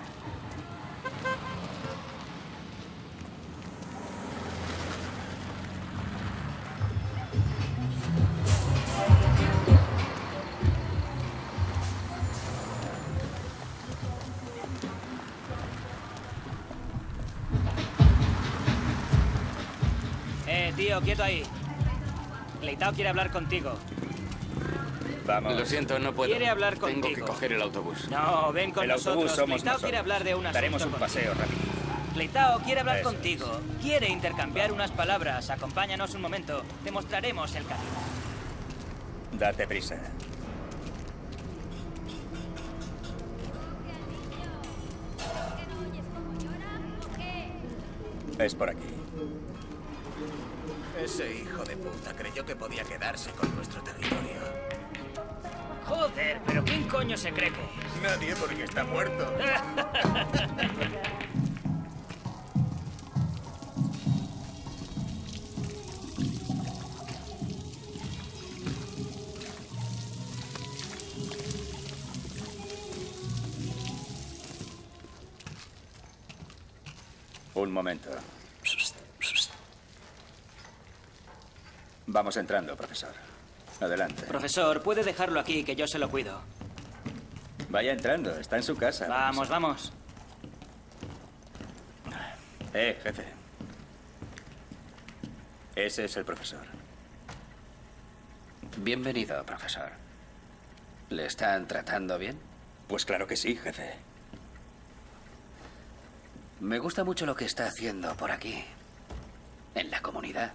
Tío, quieto ahí. Leitao quiere hablar contigo. Vamos. Lo siento, no puedo. Quiere hablar contigo. Tengo que coger el autobús. No, ven con el nosotros. autobús somos Leitao nosotros. quiere hablar de un asunto Daremos un contigo. paseo rápido. Leitao quiere hablar Eso contigo. Quiere intercambiar unas palabras. Acompáñanos un momento. Te mostraremos el camino. Date prisa. Es por aquí. Ese hijo de puta creyó que podía quedarse con nuestro territorio. Joder, pero ¿quién coño se cree que es? Nadie, porque está muerto. Un momento. Vamos entrando, profesor. Adelante. Profesor, puede dejarlo aquí, que yo se lo cuido. Vaya entrando, está en su casa. Vamos, vamos. Jefe. Ese es el profesor. Bienvenido, profesor. ¿Le están tratando bien? Pues claro que sí, jefe. Me gusta mucho lo que está haciendo por aquí, en la comunidad.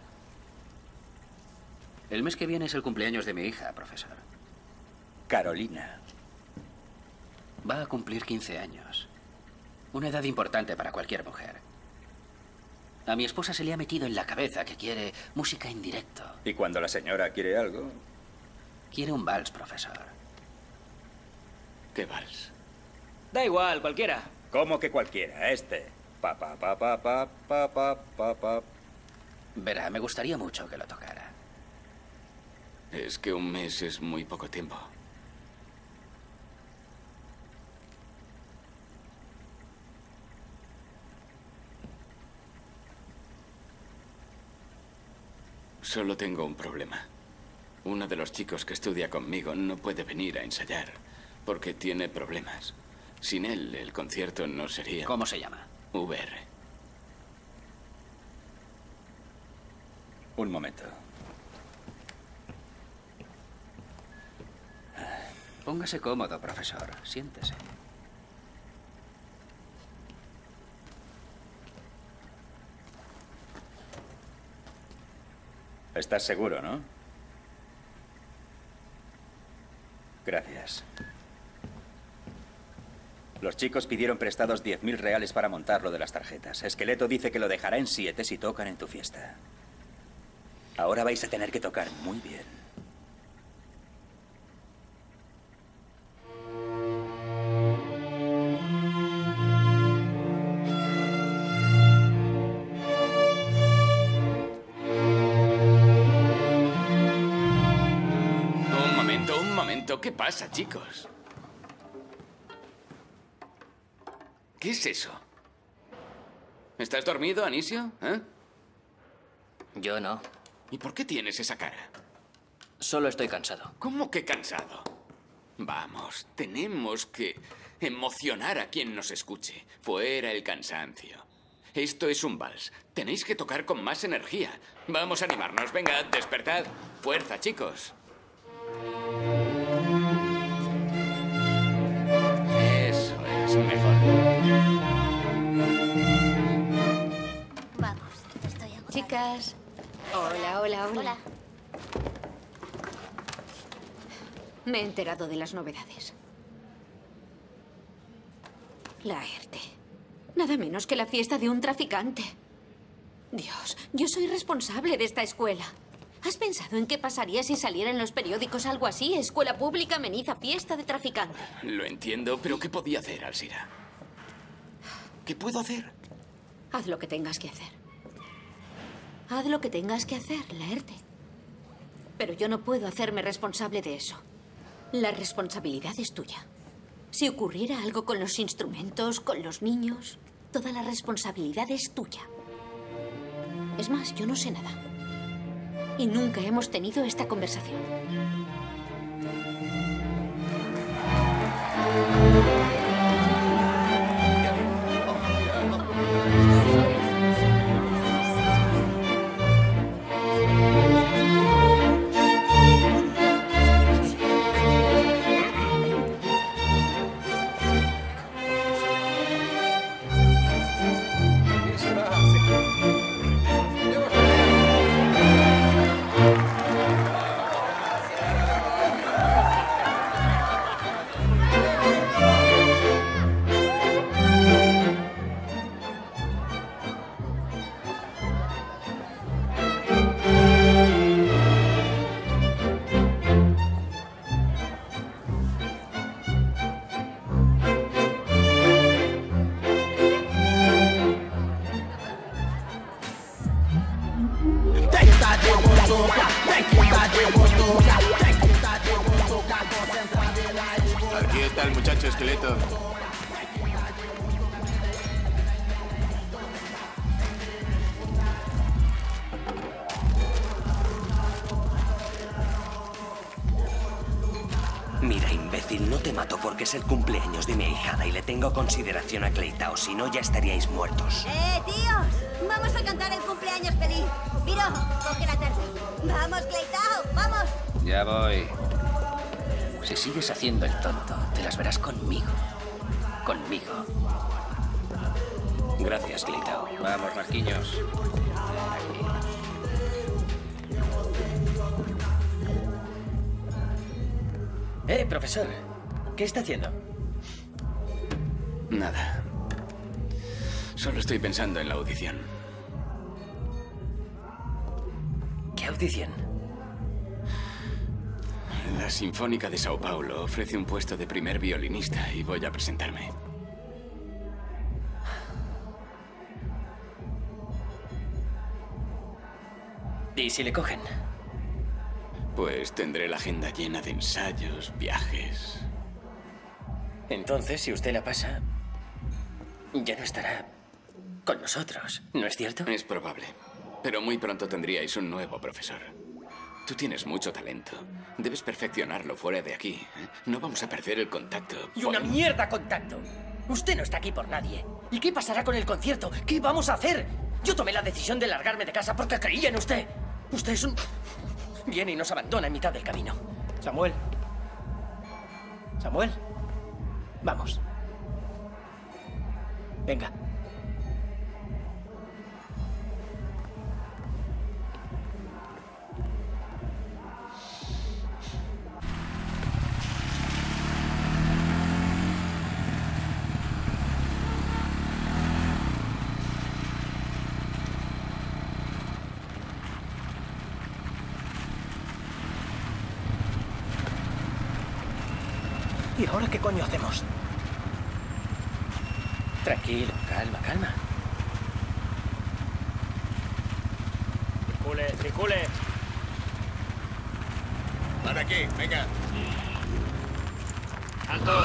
El mes que viene es el cumpleaños de mi hija, profesor. Carolina. Va a cumplir 15 años. Una edad importante para cualquier mujer. A mi esposa se le ha metido en la cabeza que quiere música en directo. ¿Y cuando la señora quiere algo? Quiere un vals, profesor. ¿Qué vals? Da igual, cualquiera. ¿Cómo que cualquiera? Este. Pa, pa, pa, pa, pa, pa, pa, pa, pa. Verá, me gustaría mucho que lo tocara. Es que un mes es muy poco tiempo. Solo tengo un problema. Uno de los chicos que estudia conmigo no puede venir a ensayar porque tiene problemas. Sin él, el concierto no sería... ¿Cómo se llama? VR. Un momento. Póngase cómodo, profesor. Siéntese. ¿Estás seguro, no? Gracias. Los chicos pidieron prestados 10.000 reales para montar lo de las tarjetas. Esqueleto dice que lo dejará en 7 si tocan en tu fiesta. Ahora vais a tener que tocar muy bien. ¿Pero qué pasa, chicos? ¿Qué es eso? ¿Estás dormido, Anisio? ¿Eh? Yo no. ¿Y por qué tienes esa cara? Solo estoy cansado. ¿Cómo que cansado? Vamos, tenemos que emocionar a quien nos escuche. Fuera el cansancio. Esto es un vals. Tenéis que tocar con más energía. Vamos a animarnos. Venga, despertad. Fuerza, chicos. Eso es mejor. Vamos, estoy agotada. Chicas. Hola, hola, hola. Hola. Me he enterado de las novedades. La ERTE. Nada menos que la fiesta de un traficante. Dios, yo soy responsable de esta escuela. ¿Has pensado en qué pasaría si saliera en los periódicos algo así? Escuela pública ameniza fiesta de traficante. Lo entiendo, pero ¿qué podía hacer, Alzira? ¿Qué puedo hacer? Haz lo que tengas que hacer. Haz lo que tengas que hacer, Laerte. Pero yo no puedo hacerme responsable de eso. La responsabilidad es tuya. Si ocurriera algo con los instrumentos, con los niños, toda la responsabilidad es tuya. Es más, yo no sé nada. Y nunca hemos tenido esta conversación. Aquí está el muchacho esqueleto. Mira, imbécil, no te mato porque es el cumpleaños de mi ahijada y le tengo consideración a Cleitao, si no ya estaríais muertos. Tíos! Vamos a cantar el cumpleaños feliz. Piro, coge la tarta. ¡Vamos, Cleitao! ¡Vamos! Ya voy. Si sigues haciendo el tonto, te las verás conmigo. Conmigo. Gracias, Cleitao. Vamos, Marquinhos. Profesor. ¿Qué está haciendo? Nada. Solo estoy pensando en la audición. ¿Qué audición? La Sinfónica de Sao Paulo ofrece un puesto de primer violinista y voy a presentarme. ¿Y si le cogen? Pues tendré la agenda llena de ensayos, viajes. Entonces, si usted la pasa, ya no estará con nosotros, ¿no es cierto? Es probable. Pero muy pronto tendríais un nuevo profesor. Tú tienes mucho talento. Debes perfeccionarlo fuera de aquí. No vamos a perder el contacto. ¡Y una mierda contacto! Usted no está aquí por nadie. ¿Y qué pasará con el concierto? ¿Qué vamos a hacer? Yo tomé la decisión de largarme de casa porque creía en usted. Usted es un... Viene y nos abandona en mitad del camino. Samuel. Samuel. Vamos. Venga. ¿Y ahora qué coño hacemos? Tranquilo, calma, calma. Circule, circule. Para aquí, venga. ¡Alto!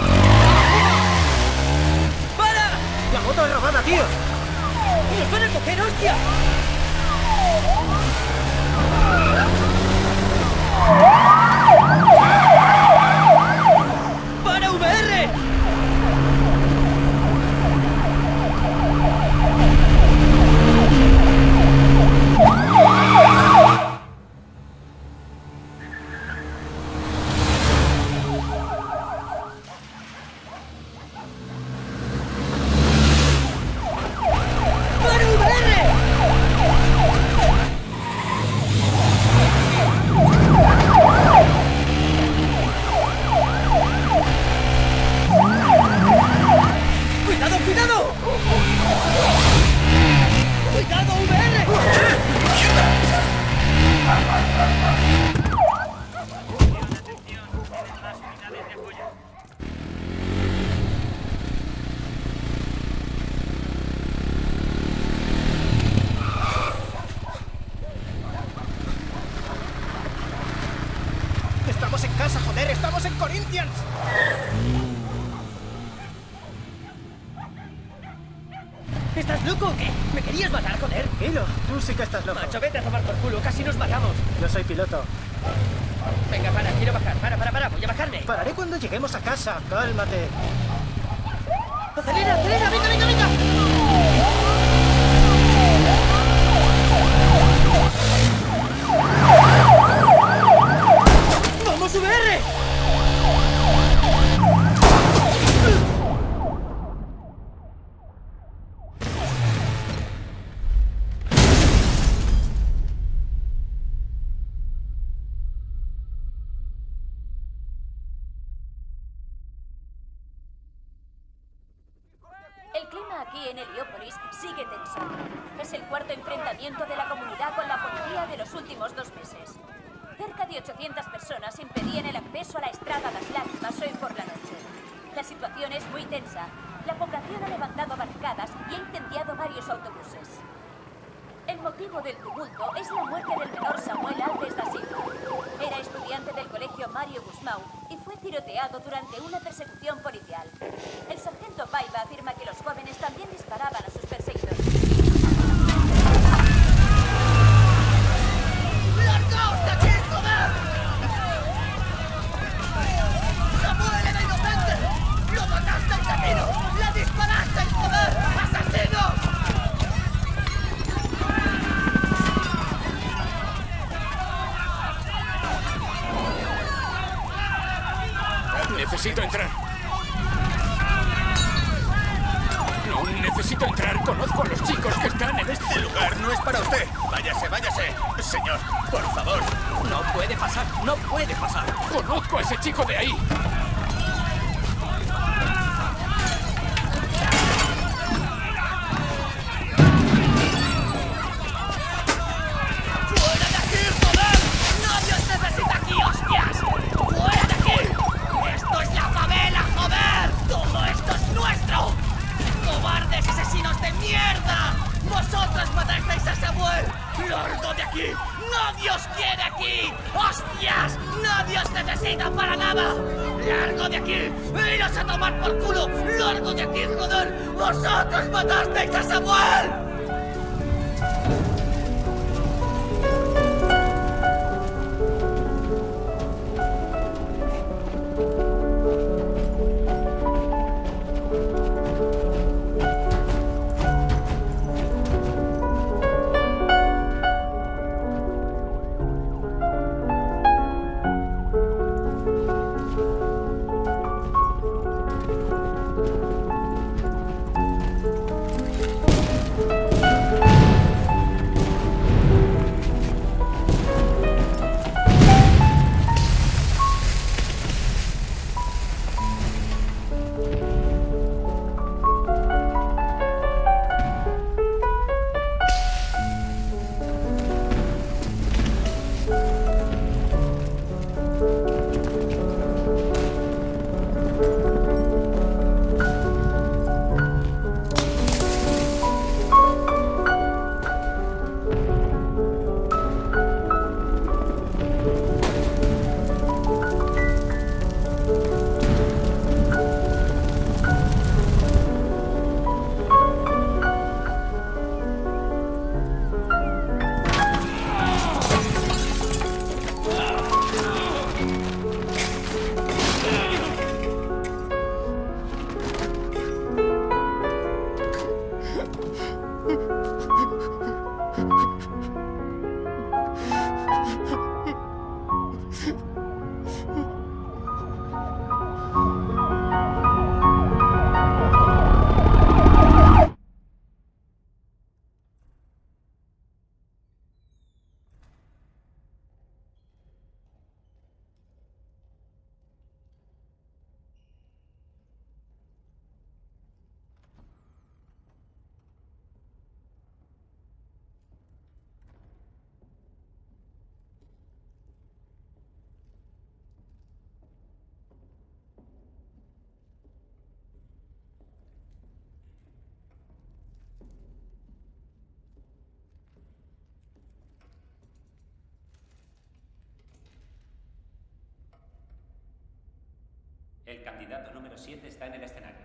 ¡Para! ¡La moto es robada, tío! ¡Nos van a coger, hostia! ¡Para, VR! ¡Cuidado, cuidado! ¡Cuidado, VR! ¡Estamos en casa, joder! ¡Estamos en Corinthians! ¿Estás loco o qué? ¿Me querías matar, joder? Tranquilo, tú sí que estás loco. Macho, vete a tomar por culo, casi nos matamos. Yo soy piloto. Venga, para, quiero bajar. Para, voy a bajarme. Pararé cuando lleguemos a casa, cálmate. ¡Acelera, acelera! ¡Venga, venga, venga! ¡Vamos, VR! El clima aquí en Heliópolis sigue tenso. Es el cuarto enfrentamiento de la comunidad con la policía de los últimos 2 meses. Cerca de 800 personas impedían el acceso a la Estrada das Lágrimas hoy por la noche. La situación es muy tensa. La población ha levantado barricadas y ha incendiado varios autobuses. El motivo del tumulto es la muerte del menor Samuel Alves da Silva. Era estudiante del colegio Mario Gusmão y fue tiroteado durante una persecución policial. El sargento Paiva afirma que los jóvenes también disparaban a sus perseguidores. ¡Largaos de aquí, joder! ¡Samuel era inocente! ¡Lo mataste, asesino! ¡Le disparaste, joder! ¡Asesino! Necesito entrar. No, necesito entrar. Conozco a los chicos que están en Este lugar no es para usted. Váyase, váyase. Señor, por favor. No puede pasar, no puede pasar. Conozco a ese chico de ahí. ¡Fuera de aquí, joder! ¡Nadie os necesita aquí, hostias! ¡Fuera de aquí! ¡Esto es la favela, joder! ¡Todo esto es nuestro! ¡Cobardes asesinos de mierda! ¡Vosotros matasteis a Samuel! ¡Largo de aquí! ¡Nadie os quiere aquí! ¡Hostias! ¡Nadie os necesita para nada! ¡Largo de aquí! ¡Iros a tomar por culo! ¡Largo de aquí, joder! ¡Vosotros matasteis a Samuel! El candidato número 7 está en el escenario.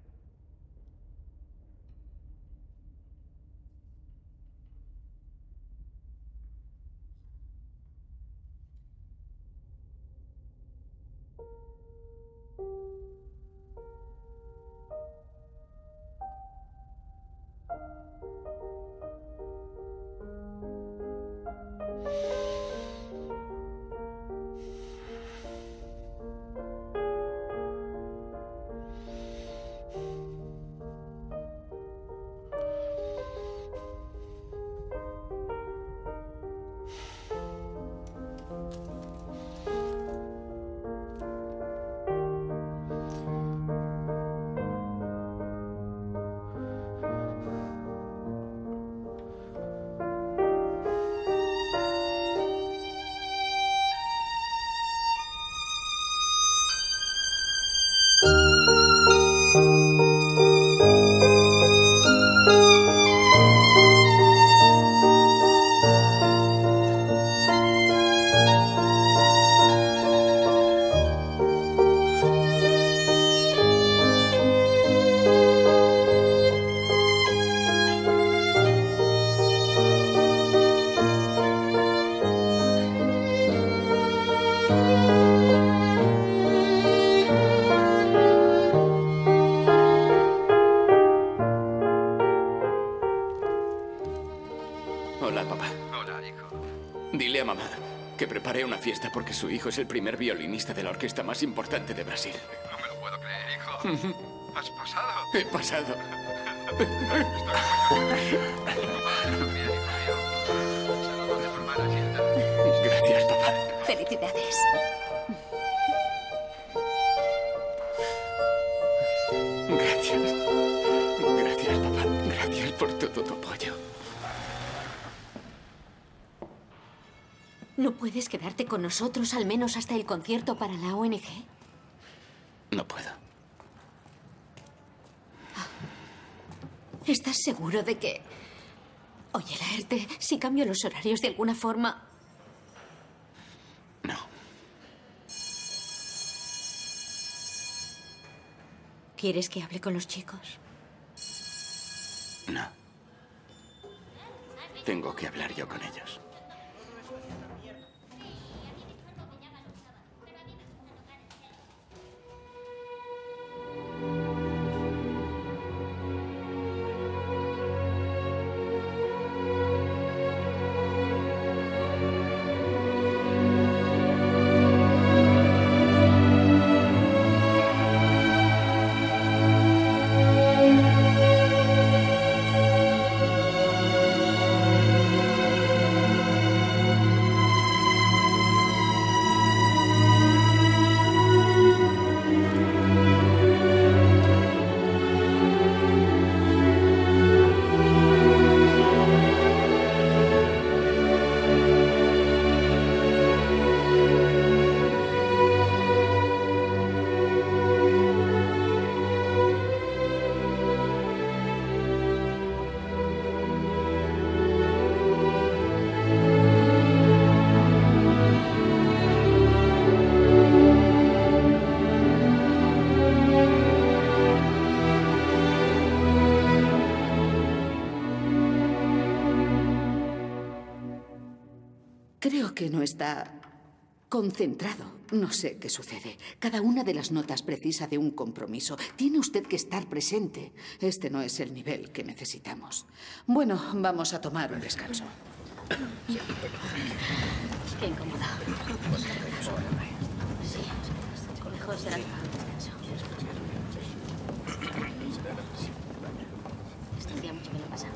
Hola, papá. Hola, hijo. Dile a mamá que prepare una fiesta porque su hijo es el primer violinista de la orquesta más importante de Brasil. No me lo puedo creer, hijo. ¿Has pasado? He pasado. Gracias, papá. Felicidades. Gracias. Gracias, papá. Gracias por todo tu apoyo. ¿No puedes quedarte con nosotros al menos hasta el concierto para la ONG? No puedo. ¿Estás seguro de que... Oye, Laerte, si cambio los horarios de alguna forma... No. ¿Quieres que hable con los chicos? No. Tengo que hablar yo con ellos. Creo que no está concentrado. No sé qué sucede. Cada una de las notas precisa de un compromiso. Tiene usted que estar presente. Este no es el nivel que necesitamos. Bueno, vamos a tomar un descanso. Qué incómodo. Sí, mejor será el descanso. Esto hacía mucho que no pasaba.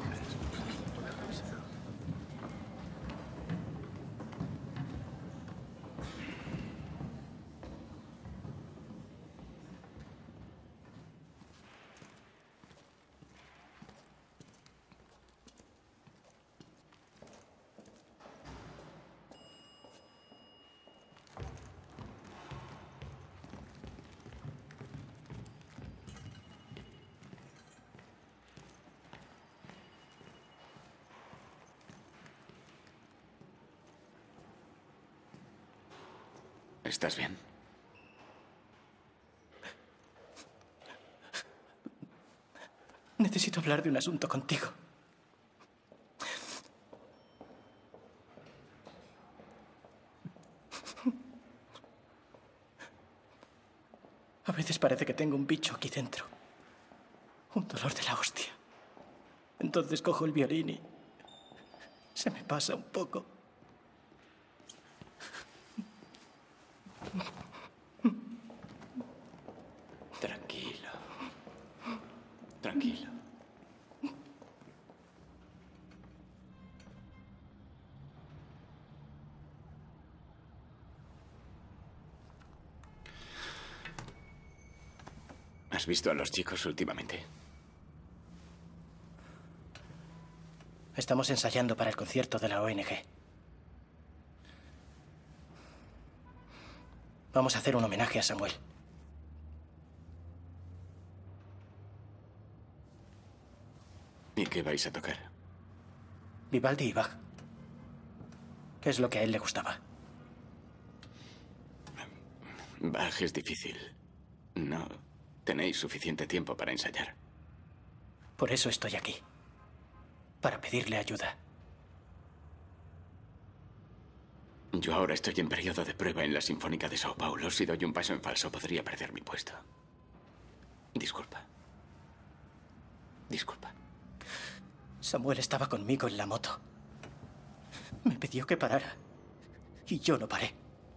¿Estás bien? Necesito hablar de un asunto contigo. A veces parece que tengo un bicho aquí dentro. Un dolor de la hostia. Entonces cojo el violín y se me pasa un poco. Tranquilo. Tranquilo. ¿Has visto a los chicos últimamente? Estamos ensayando para el concierto de la ONG. Vamos a hacer un homenaje a Samuel. ¿Y qué vais a tocar? Vivaldi y Bach. ¿Qué es lo que a él le gustaba? Bach es difícil. No tenéis suficiente tiempo para ensayar. Por eso estoy aquí. Para pedirle ayuda. Yo ahora estoy en periodo de prueba en la Sinfónica de Sao Paulo. Si doy un paso en falso, podría perder mi puesto. Disculpa. Disculpa. Samuel estaba conmigo en la moto. Me pidió que parara. Y yo no paré.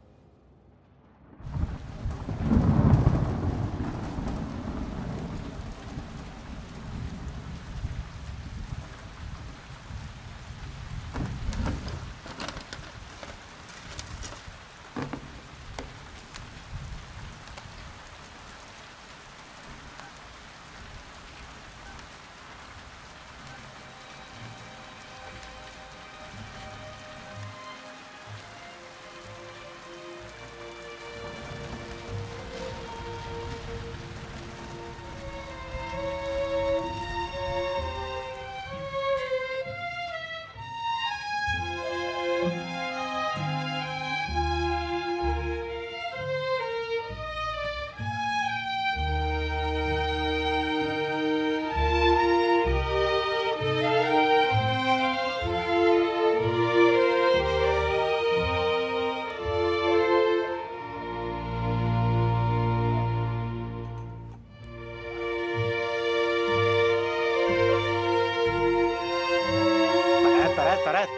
Parad.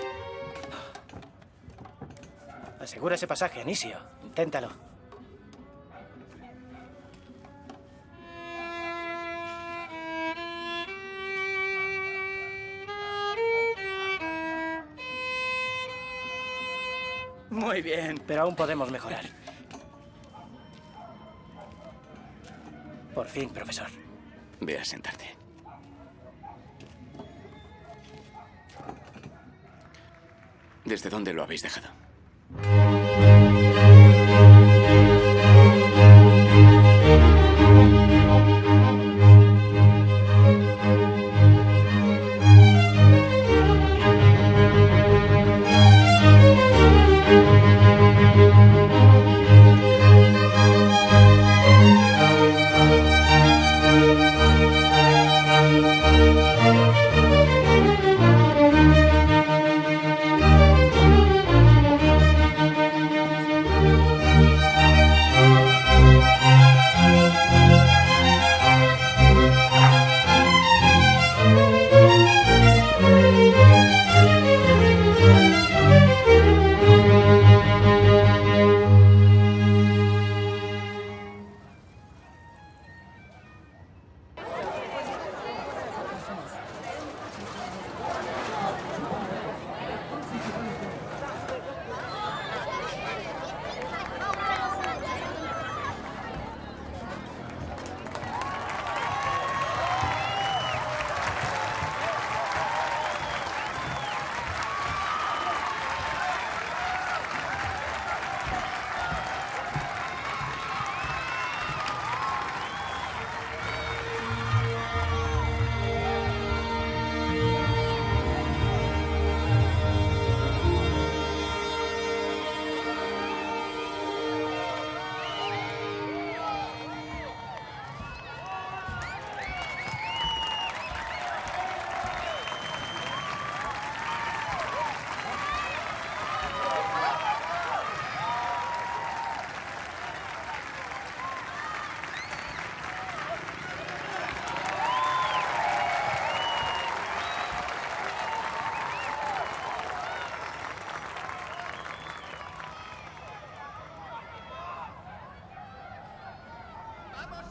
Asegura ese pasaje, Anisio. Inténtalo. Muy bien. Pero aún podemos mejorar. Por fin, profesor. Ve a sentarte. ¿Desde dónde lo habéis dejado?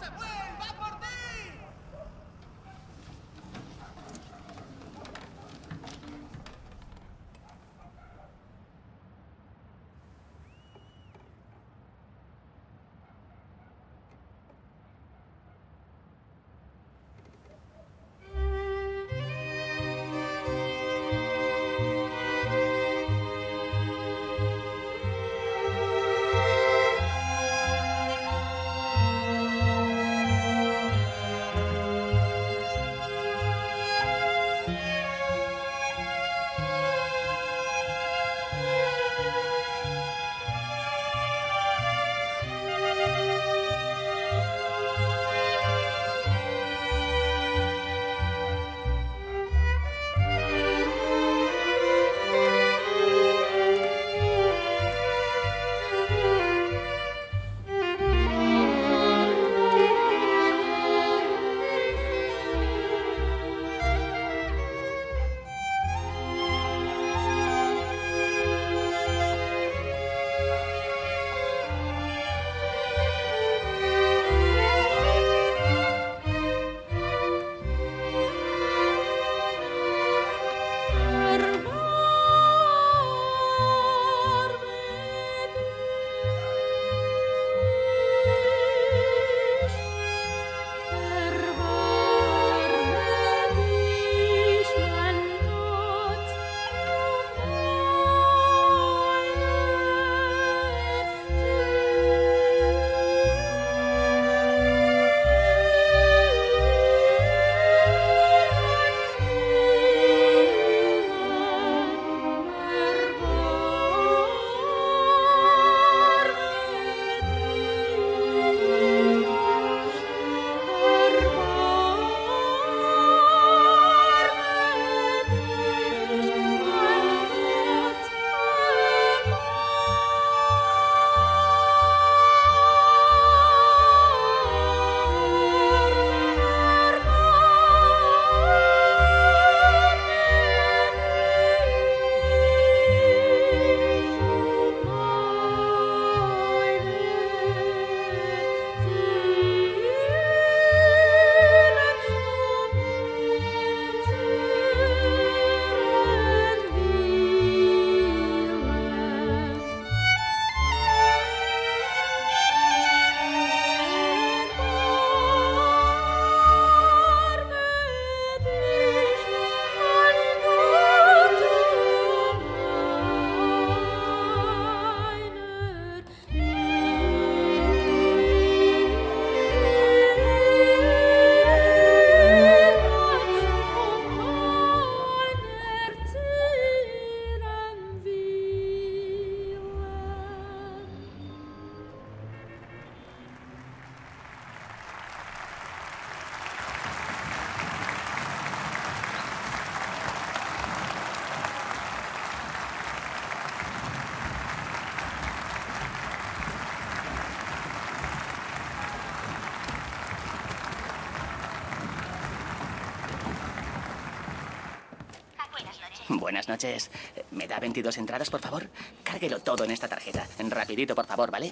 Buenas noches. ¿Me da 22 entradas, por favor? Cárguelo todo en esta tarjeta. Rapidito, por favor, ¿vale?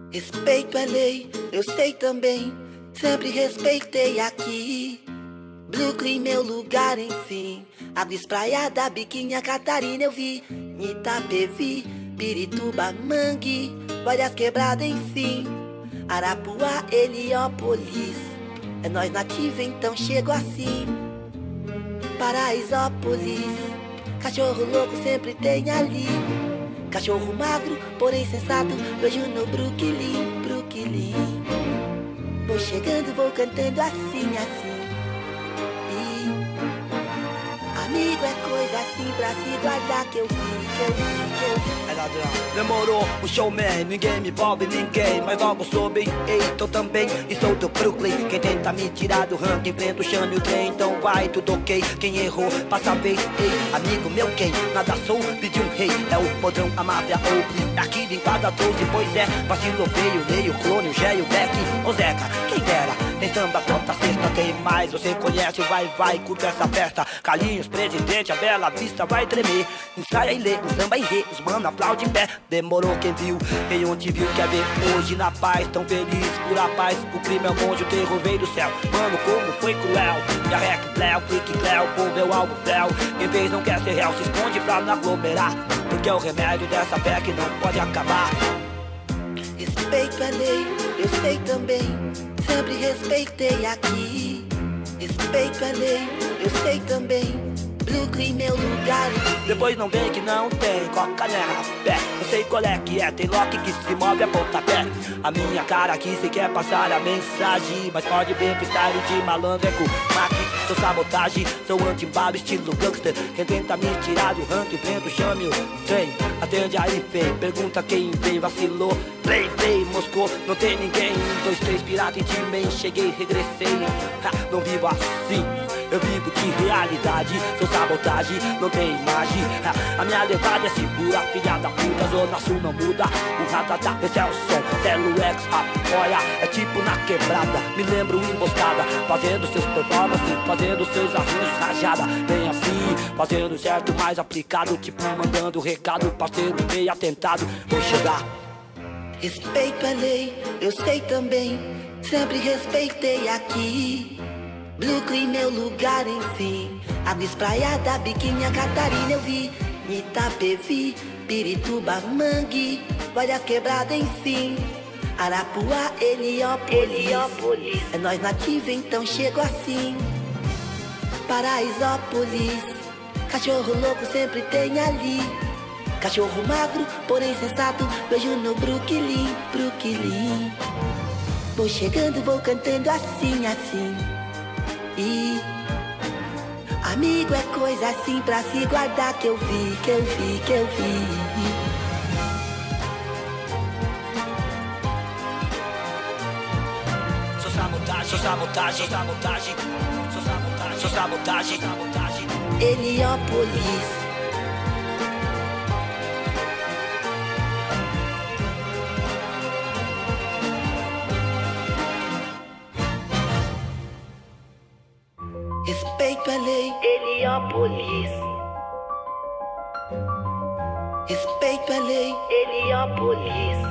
Respeito é lei, eu sei também. Sempre respeitei aqui. Brooklyn, meu lugar, enfim. Água espraiada, biquinha, Catarina, eu vi. Itapevi, Pirituba, Mangue, várias quebradas, enfim. Arapuá, Heliópolis. É nós nativa, então chego assim. Paraisópolis, cachorro louco sempre tem ali. Cachorro magro, porém sensato, vejo no Brooklyn, Brooklyn. Vou chegando, vou cantando assim, assim. E amigo é coisa assim pra se guardar que eu vi, que eu vi, que eu vi. É ladrão. Demorou, o showman, ninguém me envolve, ninguém. Mas logo soube, ei, tô também. E sou do Brooklyn, quem tenta me tirar do ranking, enfrenta o chame e o trem. Então vai, tudo ok, quem errou, passa a vez. Ei, amigo meu, quem nada sou, pediu um rei. É o podrão, a máfia, ou aqui de cada 12, pois é. Vacilo veio, leio, clone, o Gé e o Beck. Ô Zeca, quem dera, tem samba toda sexta, tem mais. Você conhece o vai, curta essa festa. Carlinhos, presidente, a Bela Vista vai tremer. Ensaia e lê, o samba e rê, os mano aplaude em pé. Demorou quem viu, quem ontem viu, quer ver hoje na paz. Tão feliz por a paz, o crime é um monte, o terror veio do céu. Mano, como foi cruel, e a rec, Cléo, clique, Cléo, povo é o alvo, Cléo. Quem fez não quer ser réu, se esconde pra não aglomerar. Porque é o remédio dessa fé que não pode acabar. Respeito é lei, eu sei também. Sempre respeitei aqui. Respeito é lei, eu sei também. Brooklyn, meu lugar. Depois não vem que não tem coca nem rapé. Eu sei qual é que é, tem Loki que se move a pontapé. A minha cara aqui se quer passar a mensagem, mas pode ver freestyle de malandro é com Mac. Sou sabotagem, sou anti-bala, estilo gangster. Quem tenta me tirar do ranking, vento, chame o trem. Atende aí, fei, pergunta quem veio, vacilou. Play, Moscou, não tem ninguém. 1, 2, 3, pirata em time, cheguei, regressei. Não vivo assim, eu vivo de realidade. Sou sabotagem, não tem imagem. A minha levada é segura, filha da puta. Zona Sul não muda, o ratatá, esse é o som. Celo X apoia, é tipo na quebrada. Me lembro emboscada, fazendo seus performances, fazendo seus arranjos rajada. Bem assim, fazendo certo, mais aplicado. Tipo mandando recado, parceiro meio atentado. Vou chegar. Respeito é lei, eu sei também. Sempre respeitei aqui. Brooklyn, meu lugar, enfim. Água espraiada, biquinha, Catarina, eu vi. Itapevi, Pirituba, Mangue, várias quebradas, enfim. Arapuá, Heliópolis. É nós nativa, então chego assim. Paraisópolis, cachorro louco sempre tem ali. Cachorro magro, porém sensato, vejo no Brooklyn, Brooklyn. Vou chegando, vou cantando assim, assim. E amigo é coisa assim pra se guardar que eu vi, que eu vi, que eu vi. Sou sabotagem, sou sabotagem, sabotagem. Sou sabotagem, sou sabotagem, sabotagem. Heliópolis. Respeito é lei, Heliópolis. Respeito é lei, Heliópolis.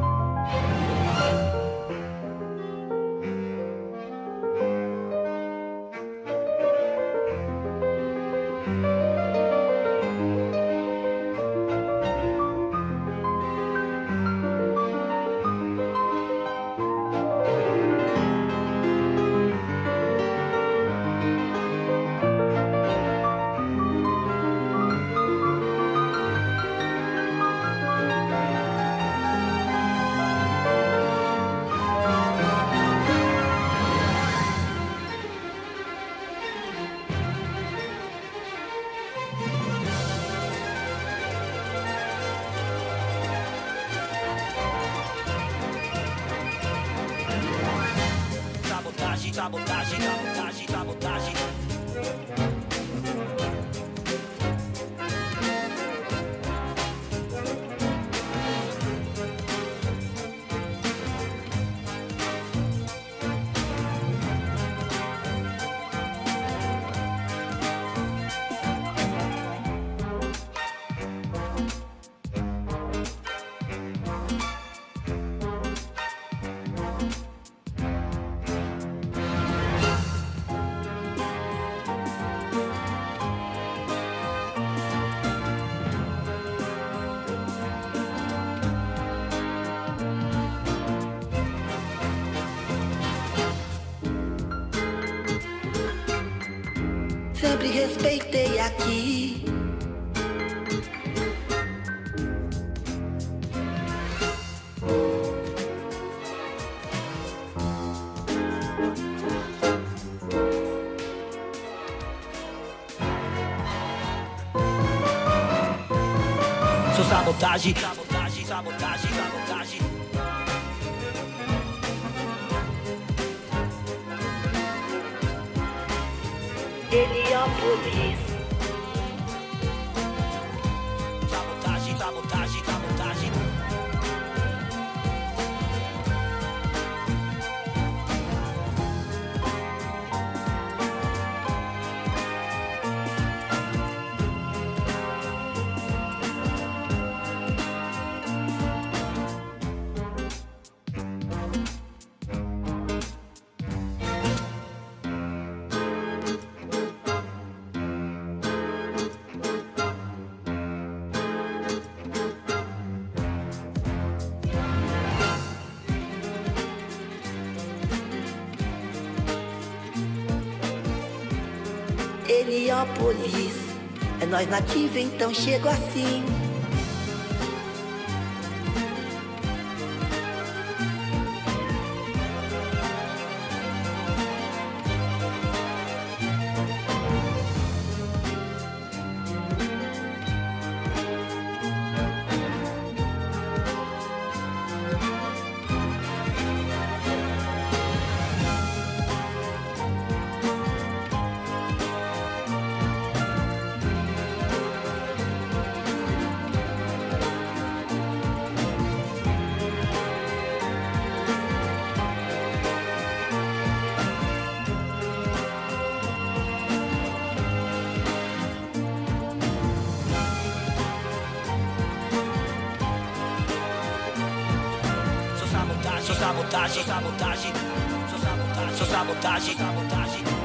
Sabotagem, sabotagem, sabotagem. sempre respeitei aqui. Sou sabotagem, sabotagem, sabotagem, sabotagem. Heliópolis. Sabotagem, sabotagem, sabotagem. Heliópolis. É nós nativa, então chego assim. Sou sabotagem, sabotagem, sou sabotagem, sou sabotagem, sabotagem.